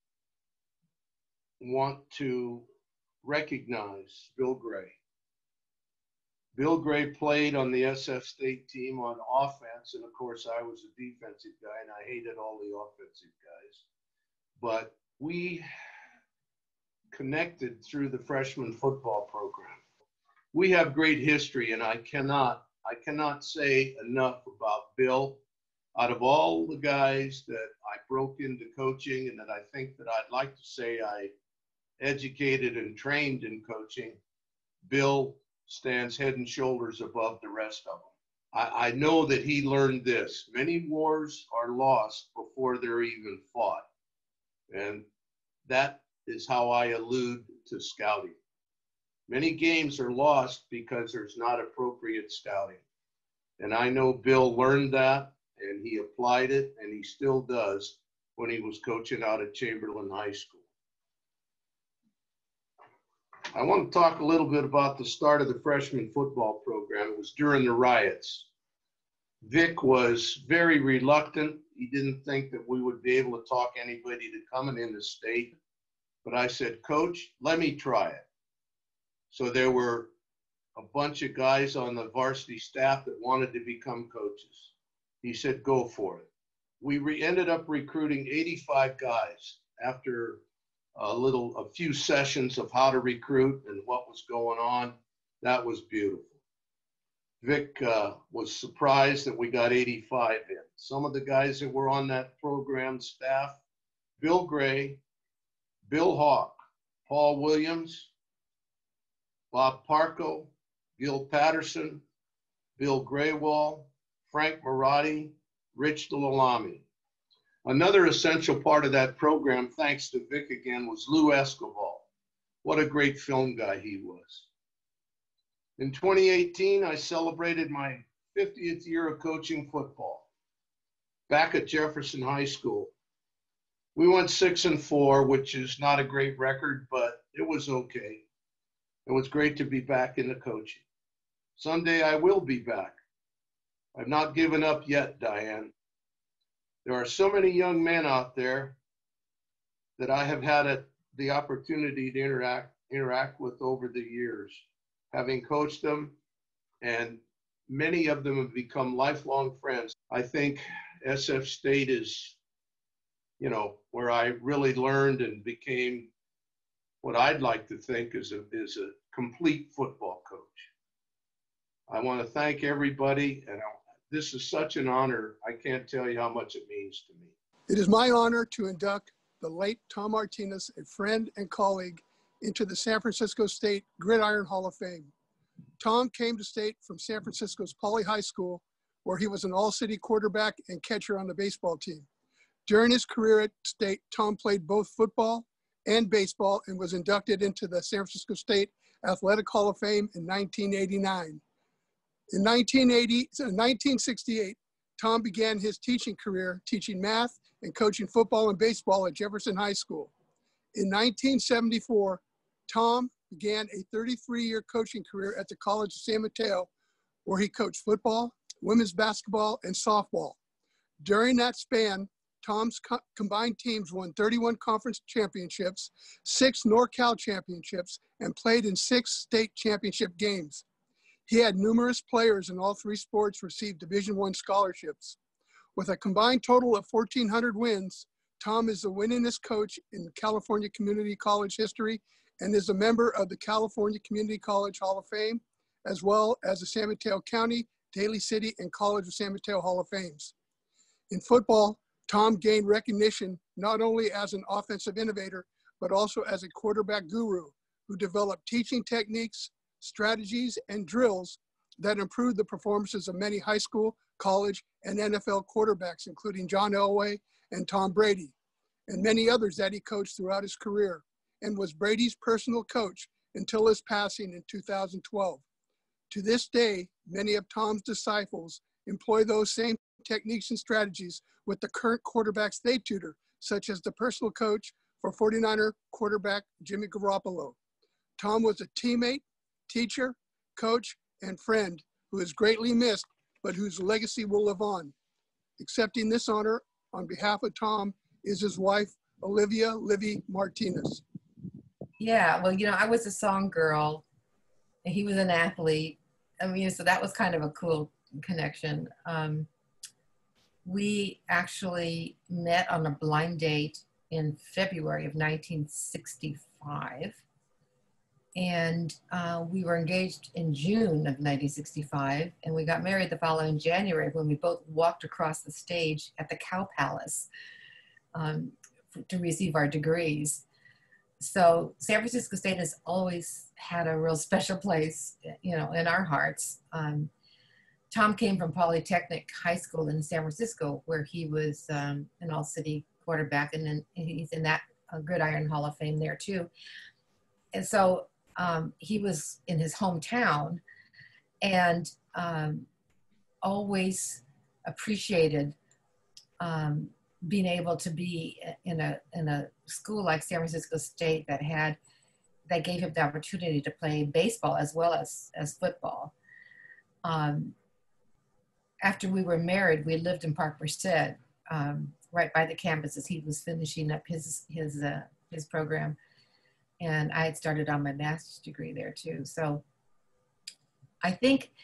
I want to recognize Bill Gray. Bill Gray played on the S F State team on offense, and of course I was a defensive guy, and I hated all the offensive guys. But we connected through the freshman football program. We have great history, and I cannot, I cannot say enough about Bill. Out of all the guys that I broke into coaching and that I think that I'd like to say I educated and trained in coaching, Bill stands head and shoulders above the rest of them. I, I know that he learned this. Many wars are lost before they're even fought. And that is how I allude to scouting. Many games are lost because there's not appropriate scouting. And I know Bill learned that, and he applied it, and he still does when he was coaching out at Chamberlain High School. I want to talk a little bit about the start of the freshman football program. It was during the riots. Vic was very reluctant. He didn't think that we would be able to talk anybody to coming into State. But I said, Coach, let me try it. So there were a bunch of guys on the varsity staff that wanted to become coaches. he said, go for it. We re ended up recruiting eighty-five guys after a little, a few sessions of how to recruit and what was going on. That was beautiful. Vic uh, was surprised that we got eighty-five in. Some of the guys that were on that program staff, Bill Gray, Bill Hawk, Paul Williams, Bob Parco, Gil Patterson, Bill Graywall, Frank Marotti, Rich DeLalami. Another essential part of that program, thanks to Vic again, was Lou Escobar. What a great film guy he was. In twenty eighteen, I celebrated my fiftieth year of coaching football back at Jefferson High School. We went six and four, which is not a great record, but it was okay. It was great to be back in the coaching. Someday I will be back. I've not given up yet, Diane. There are so many young men out there that I have had a, the opportunity to interact, interact with over the years, having coached them, and many of them have become lifelong friends. I think S F State is, you know, where I really learned and became what I'd like to think is a, is a complete football coach. I want to thank everybody, and I, this is such an honor. I can't tell you how much it means to me. It is my honor to induct the late Tom Martinez, a friend and colleague, into the San Francisco State Gridiron Hall of Fame. Tom came to State from San Francisco's Pauley High School, where he was an all-city quarterback and catcher on the baseball team. During his career at State, Tom played both football and baseball and was inducted into the San Francisco State Athletic Hall of Fame in nineteen eighty-nine. In nineteen eighty, nineteen sixty-eight, Tom began his teaching career teaching math and coaching football and baseball at Jefferson High School. In nineteen seventy-four, Tom began a thirty-three-year coaching career at the College of San Mateo, where he coached football, women's basketball, and softball. During that span, Tom's co combined teams won thirty-one conference championships, six NorCal championships, and played in six state championship games. He had numerous players in all three sports receive Division I scholarships. With a combined total of fourteen hundred wins, Tom is the winningest coach in California Community College history and is a member of the California Community College Hall of Fame, as well as the San Mateo County, Daly City, and College of San Mateo Hall of Fames. In football, Tom gained recognition not only as an offensive innovator, but also as a quarterback guru who developed teaching techniques, strategies, and drills that improved the performances of many high school, college, and N F L quarterbacks, including John Elway and Tom Brady, and many others that he coached throughout his career, and was Brady's personal coach until his passing in two thousand twelve. To this day, many of Tom's disciples employ those same techniques and strategies with the current quarterbacks they tutor, such as the personal coach for forty-niner quarterback Jimmy Garoppolo. Tom was a teammate, teacher, coach, and friend who is greatly missed, but whose legacy will live on. Accepting this honor on behalf of Tom is his wife, Olivia Livy Martinez. Yeah, well, you know, I was a song girl, and he was an athlete. I mean, so that was kind of a cool connection. Um, we actually met on a blind date in February of nineteen sixty-five. And uh, we were engaged in June of nineteen sixty-five, and we got married the following January when we both walked across the stage at the Cow Palace um, to receive our degrees. So San Francisco State has always had a real special place, you know, in our hearts. Um, Tom came from Polytechnic High School in San Francisco, where he was um, an all-city quarterback, and then he's in that uh, Gridiron Hall of Fame there too. And so um, he was in his hometown, and um, always appreciated um, being able to be in a in a school like San Francisco State that had that gave him the opportunity to play baseball as well as as football. Um, after we were married, we lived in Park Merced, um, right by the campus as he was finishing up his his uh, his program, and I had started on my master's degree there too. So I think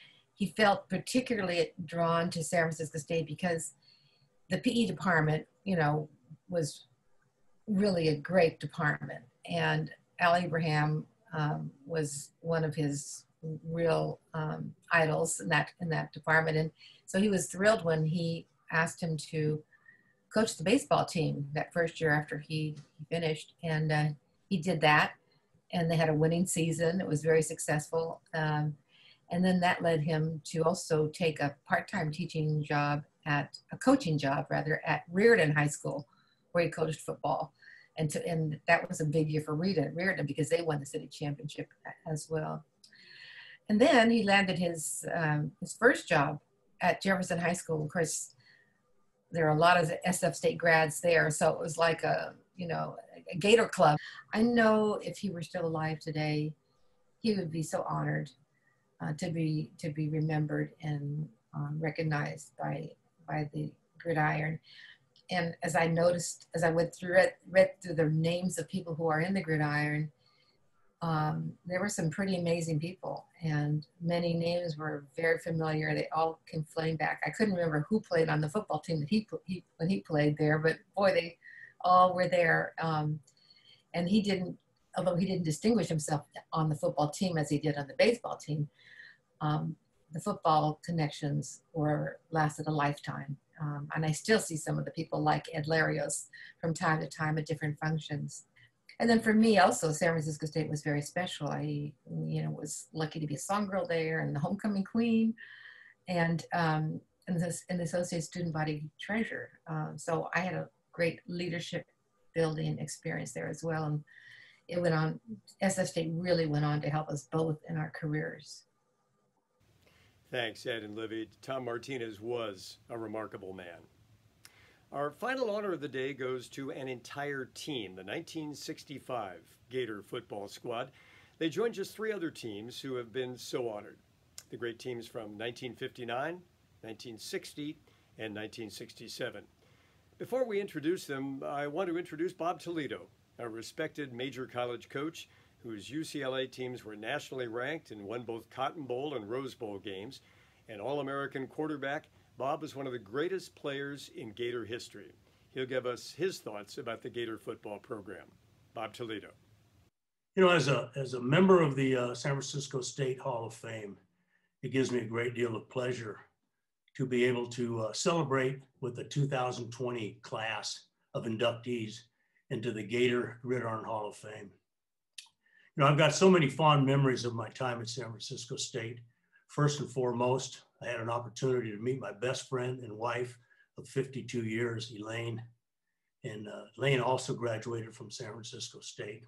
he felt particularly drawn to San Francisco State because the P E department, you know, was really a great department. And Al Abraham um, was one of his real um, idols in that, in that department. And so he was thrilled when he asked him to coach the baseball team that first year after he, he finished. And uh, he did that. And they had a winning season. It was very successful. Um, and then that led him to also take a part-time teaching job at, a coaching job rather, at Reardon High School, where he coached football. And, to, and that was a big year for Reardon, Reardon because they won the city championship as well. And then he landed his, um, his first job at Jefferson High School. Of course, there are a lot of S F State grads there, so it was like a, you know, a Gator club. I know if he were still alive today, he would be so honored uh, to be to be remembered and um, recognized by by the Gridiron. And as I noticed, as I went through it, read through the names of people who are in the Gridiron, um, there were some pretty amazing people, and many names were very familiar. They all came flooding back. I couldn't remember who played on the football team that he, he when he played there, but boy, they all were there. Um, and he didn't, although he didn't distinguish himself on the football team as he did on the baseball team, um, the football connections were lasted a lifetime. Um, and I still see some of the people like Ed Larios from time to time at different functions. And then for me also, San Francisco State was very special. I, you know, was lucky to be a song girl there and the homecoming queen, and um, and, this, and the Associate Student Body treasurer. Um, so I had a great leadership building experience there as well. And it went on, S F State really went on to help us both in our careers. Thanks, Ed and Livy. Tom Martinez was a remarkable man. Our final honor of the day goes to an entire team, the nineteen sixty-five Gator football squad. They joined just three other teams who have been so honored. The great teams from nineteen fifty-nine, nineteen sixty, and nineteen sixty-seven. Before we introduce them, I want to introduce Bob Toledo, a respected major college coach whose U C L A teams were nationally ranked and won both Cotton Bowl and Rose Bowl games. An All-American quarterback, Bob is one of the greatest players in Gator history. He'll give us his thoughts about the Gator football program. Bob Toledo. You know, as a, as a member of the uh, San Francisco State Hall of Fame, it gives me a great deal of pleasure to be able to uh, celebrate with the two thousand twenty class of inductees into the Gator Gridiron Hall of Fame. You know, I've got so many fond memories of my time at San Francisco State. First and foremost, I had an opportunity to meet my best friend and wife of fifty-two years, Elaine. And uh, Elaine also graduated from San Francisco State.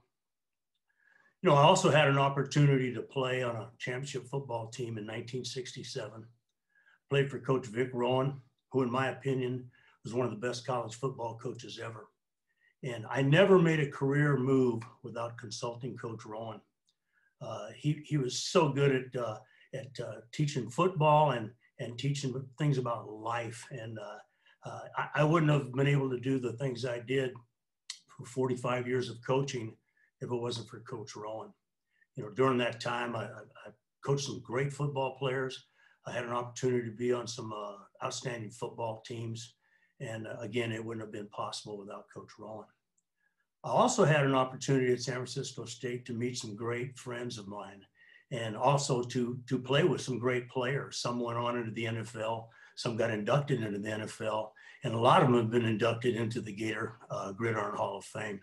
You know, I also had an opportunity to play on a championship football team in nineteen sixty-seven. Played for Coach Vic Rowan, who in my opinion was one of the best college football coaches ever. And I never made a career move without consulting Coach Rowan. Uh, he, he was so good at, uh, at uh, teaching football and, and teaching things about life. And uh, uh, I, I wouldn't have been able to do the things I did for forty-five years of coaching if it wasn't for Coach Rowan. You know, during that time, I, I coached some great football players. I had an opportunity to be on some uh, outstanding football teams. And uh, again, it wouldn't have been possible without Coach Rowan. I also had an opportunity at San Francisco State to meet some great friends of mine and also to, to play with some great players. Some went on into the N F L, some got inducted into the N F L, and a lot of them have been inducted into the Gator uh, Gridiron Hall of Fame.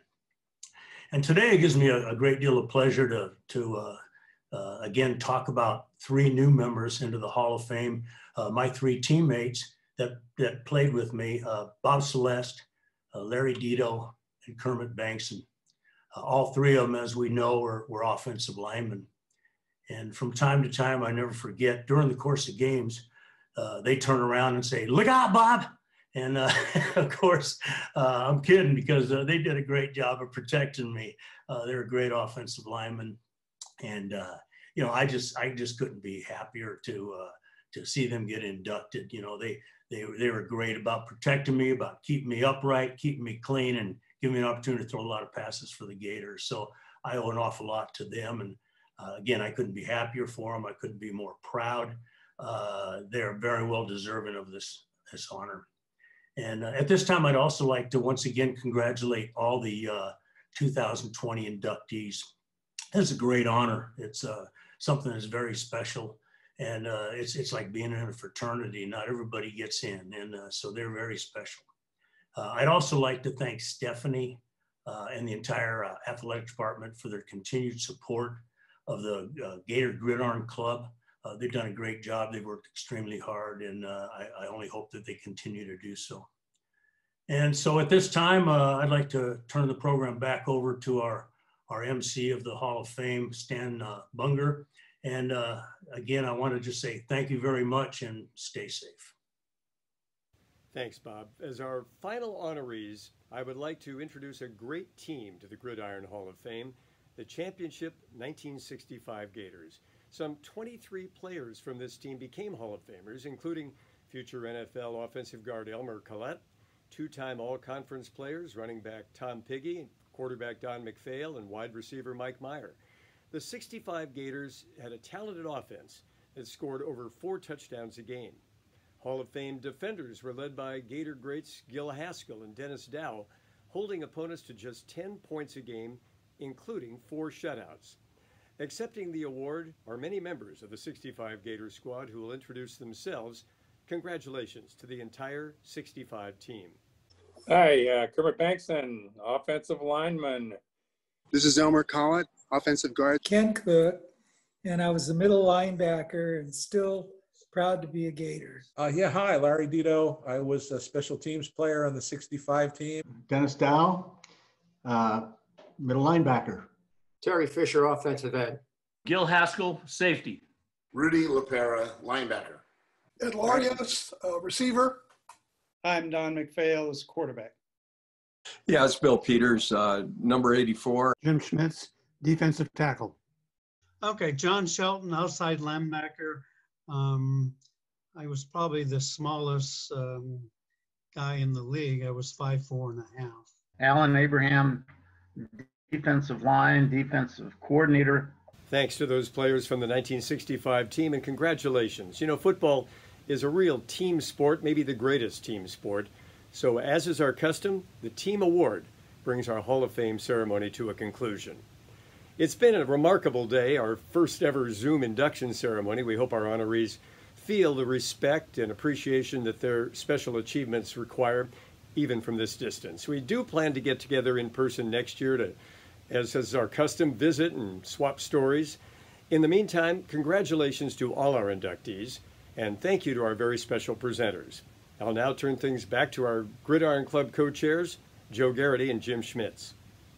And today it gives me a, a great deal of pleasure to, to uh, uh, again, talk about three new members into the Hall of Fame. Uh, my three teammates that, that played with me, uh, Bob Celeste, uh, Larry Dito, and Kermit Bankson. Uh, all three of them, as we know, were, were offensive linemen. And from time to time, I never forget, during the course of games, uh, they turn around and say, "Look out, Bob." And uh, of course, uh, I'm kidding because uh, they did a great job of protecting me. Uh, they're a great offensive lineman. And, uh, you know, I just, I just couldn't be happier to, uh, to see them get inducted. You know, they, they, they were great about protecting me, about keeping me upright, keeping me clean, and giving me an opportunity to throw a lot of passes for the Gators. So I owe an awful lot to them. And uh, again, I couldn't be happier for them. I couldn't be more proud. uh, they're very well deserving of this, this honor. And uh, at this time, I'd also like to once again congratulate all the uh, two thousand twenty inductees. It's a great honor. It's uh, something that's very special. And uh, it's, it's like being in a fraternity. Not everybody gets in. And uh, so they're very special. Uh, I'd also like to thank Stephanie uh, and the entire uh, athletic department for their continued support of the uh, Gator Gridiron Club. Uh, they've done a great job. They've worked extremely hard, and uh, I, I only hope that they continue to do so. And so at this time, uh, I'd like to turn the program back over to our, our M C of the Hall of Fame, Stan uh, Bunger. And uh, again, I want to just say thank you very much and stay safe. Thanks, Bob. As our final honorees, I would like to introduce a great team to the Gridiron Hall of Fame, the Championship nineteen sixty-five Gators. Some twenty-three players from this team became Hall of Famers, including future N F L offensive guard Elmer Collette, two-time All-Conference players, running back Tom Piggy, quarterback Don McPhail, and wide receiver Mike Meyer. The sixty-five Gators had a talented offense that scored over four touchdowns a game. Hall of Fame defenders were led by Gator greats Gil Haskell and Dennis Dow, holding opponents to just ten points a game, including four shutouts. Accepting the award are many members of the sixty-five Gator squad who will introduce themselves. Congratulations to the entire sixty-five team. Hi, uh, Kermit Bankson, offensive lineman. This is Elmer Collett, offensive guard. Ken Cook, and I was the middle linebacker and still proud to be a Gator. Uh, yeah, hi, Larry Dito. I was a special teams player on the sixty-five team. Dennis Dow, uh, middle linebacker. Terry Fisher, offensive end. Gil Haskell, safety. Rudy LaPera, linebacker. Ed Larios, uh, receiver. I'm Don McPhail as quarterback. Yeah, it's Bill Peters, uh, number eighty-four. Jim Schmitz, defensive tackle. Okay, John Shelton, outside linebacker. Um, I was probably the smallest um, guy in the league. I was five, four and a half. Alan Abraham, defensive line, defensive coordinator. Thanks to those players from the nineteen sixty-five team, and congratulations. You know, football is a real team sport, maybe the greatest team sport. So as is our custom, the team award brings our Hall of Fame ceremony to a conclusion. It's been a remarkable day, our first ever Zoom induction ceremony. We hope our honorees feel the respect and appreciation that their special achievements require, even from this distance. We do plan to get together in person next year to, as is our custom, visit and swap stories. In the meantime, congratulations to all our inductees, and thank you to our very special presenters. I'll now turn things back to our Gridiron Club co-chairs, Joe Garrity and Jim Schmitz.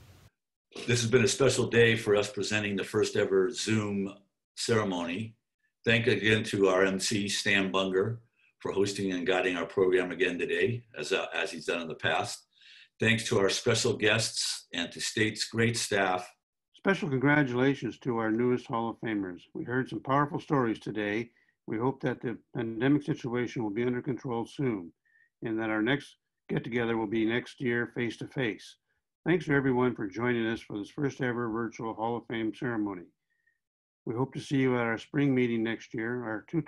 This has been a special day for us presenting the first ever Zoom ceremony. Thank you again to our M C, Stan Bunger, for hosting and guiding our program again today, as, uh, as he's done in the past. Thanks to our special guests and to State's great staff. Special congratulations to our newest Hall of Famers. We heard some powerful stories today. We hope that the pandemic situation will be under control soon and that our next get-together will be next year face-to-face. Thanks to everyone for joining us for this first ever virtual Hall of Fame ceremony. We hope to see you at our spring meeting next year. Our two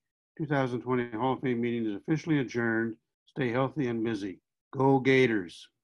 thousand twenty Hall of Fame meeting is officially adjourned. Stay healthy and busy. Go Gators.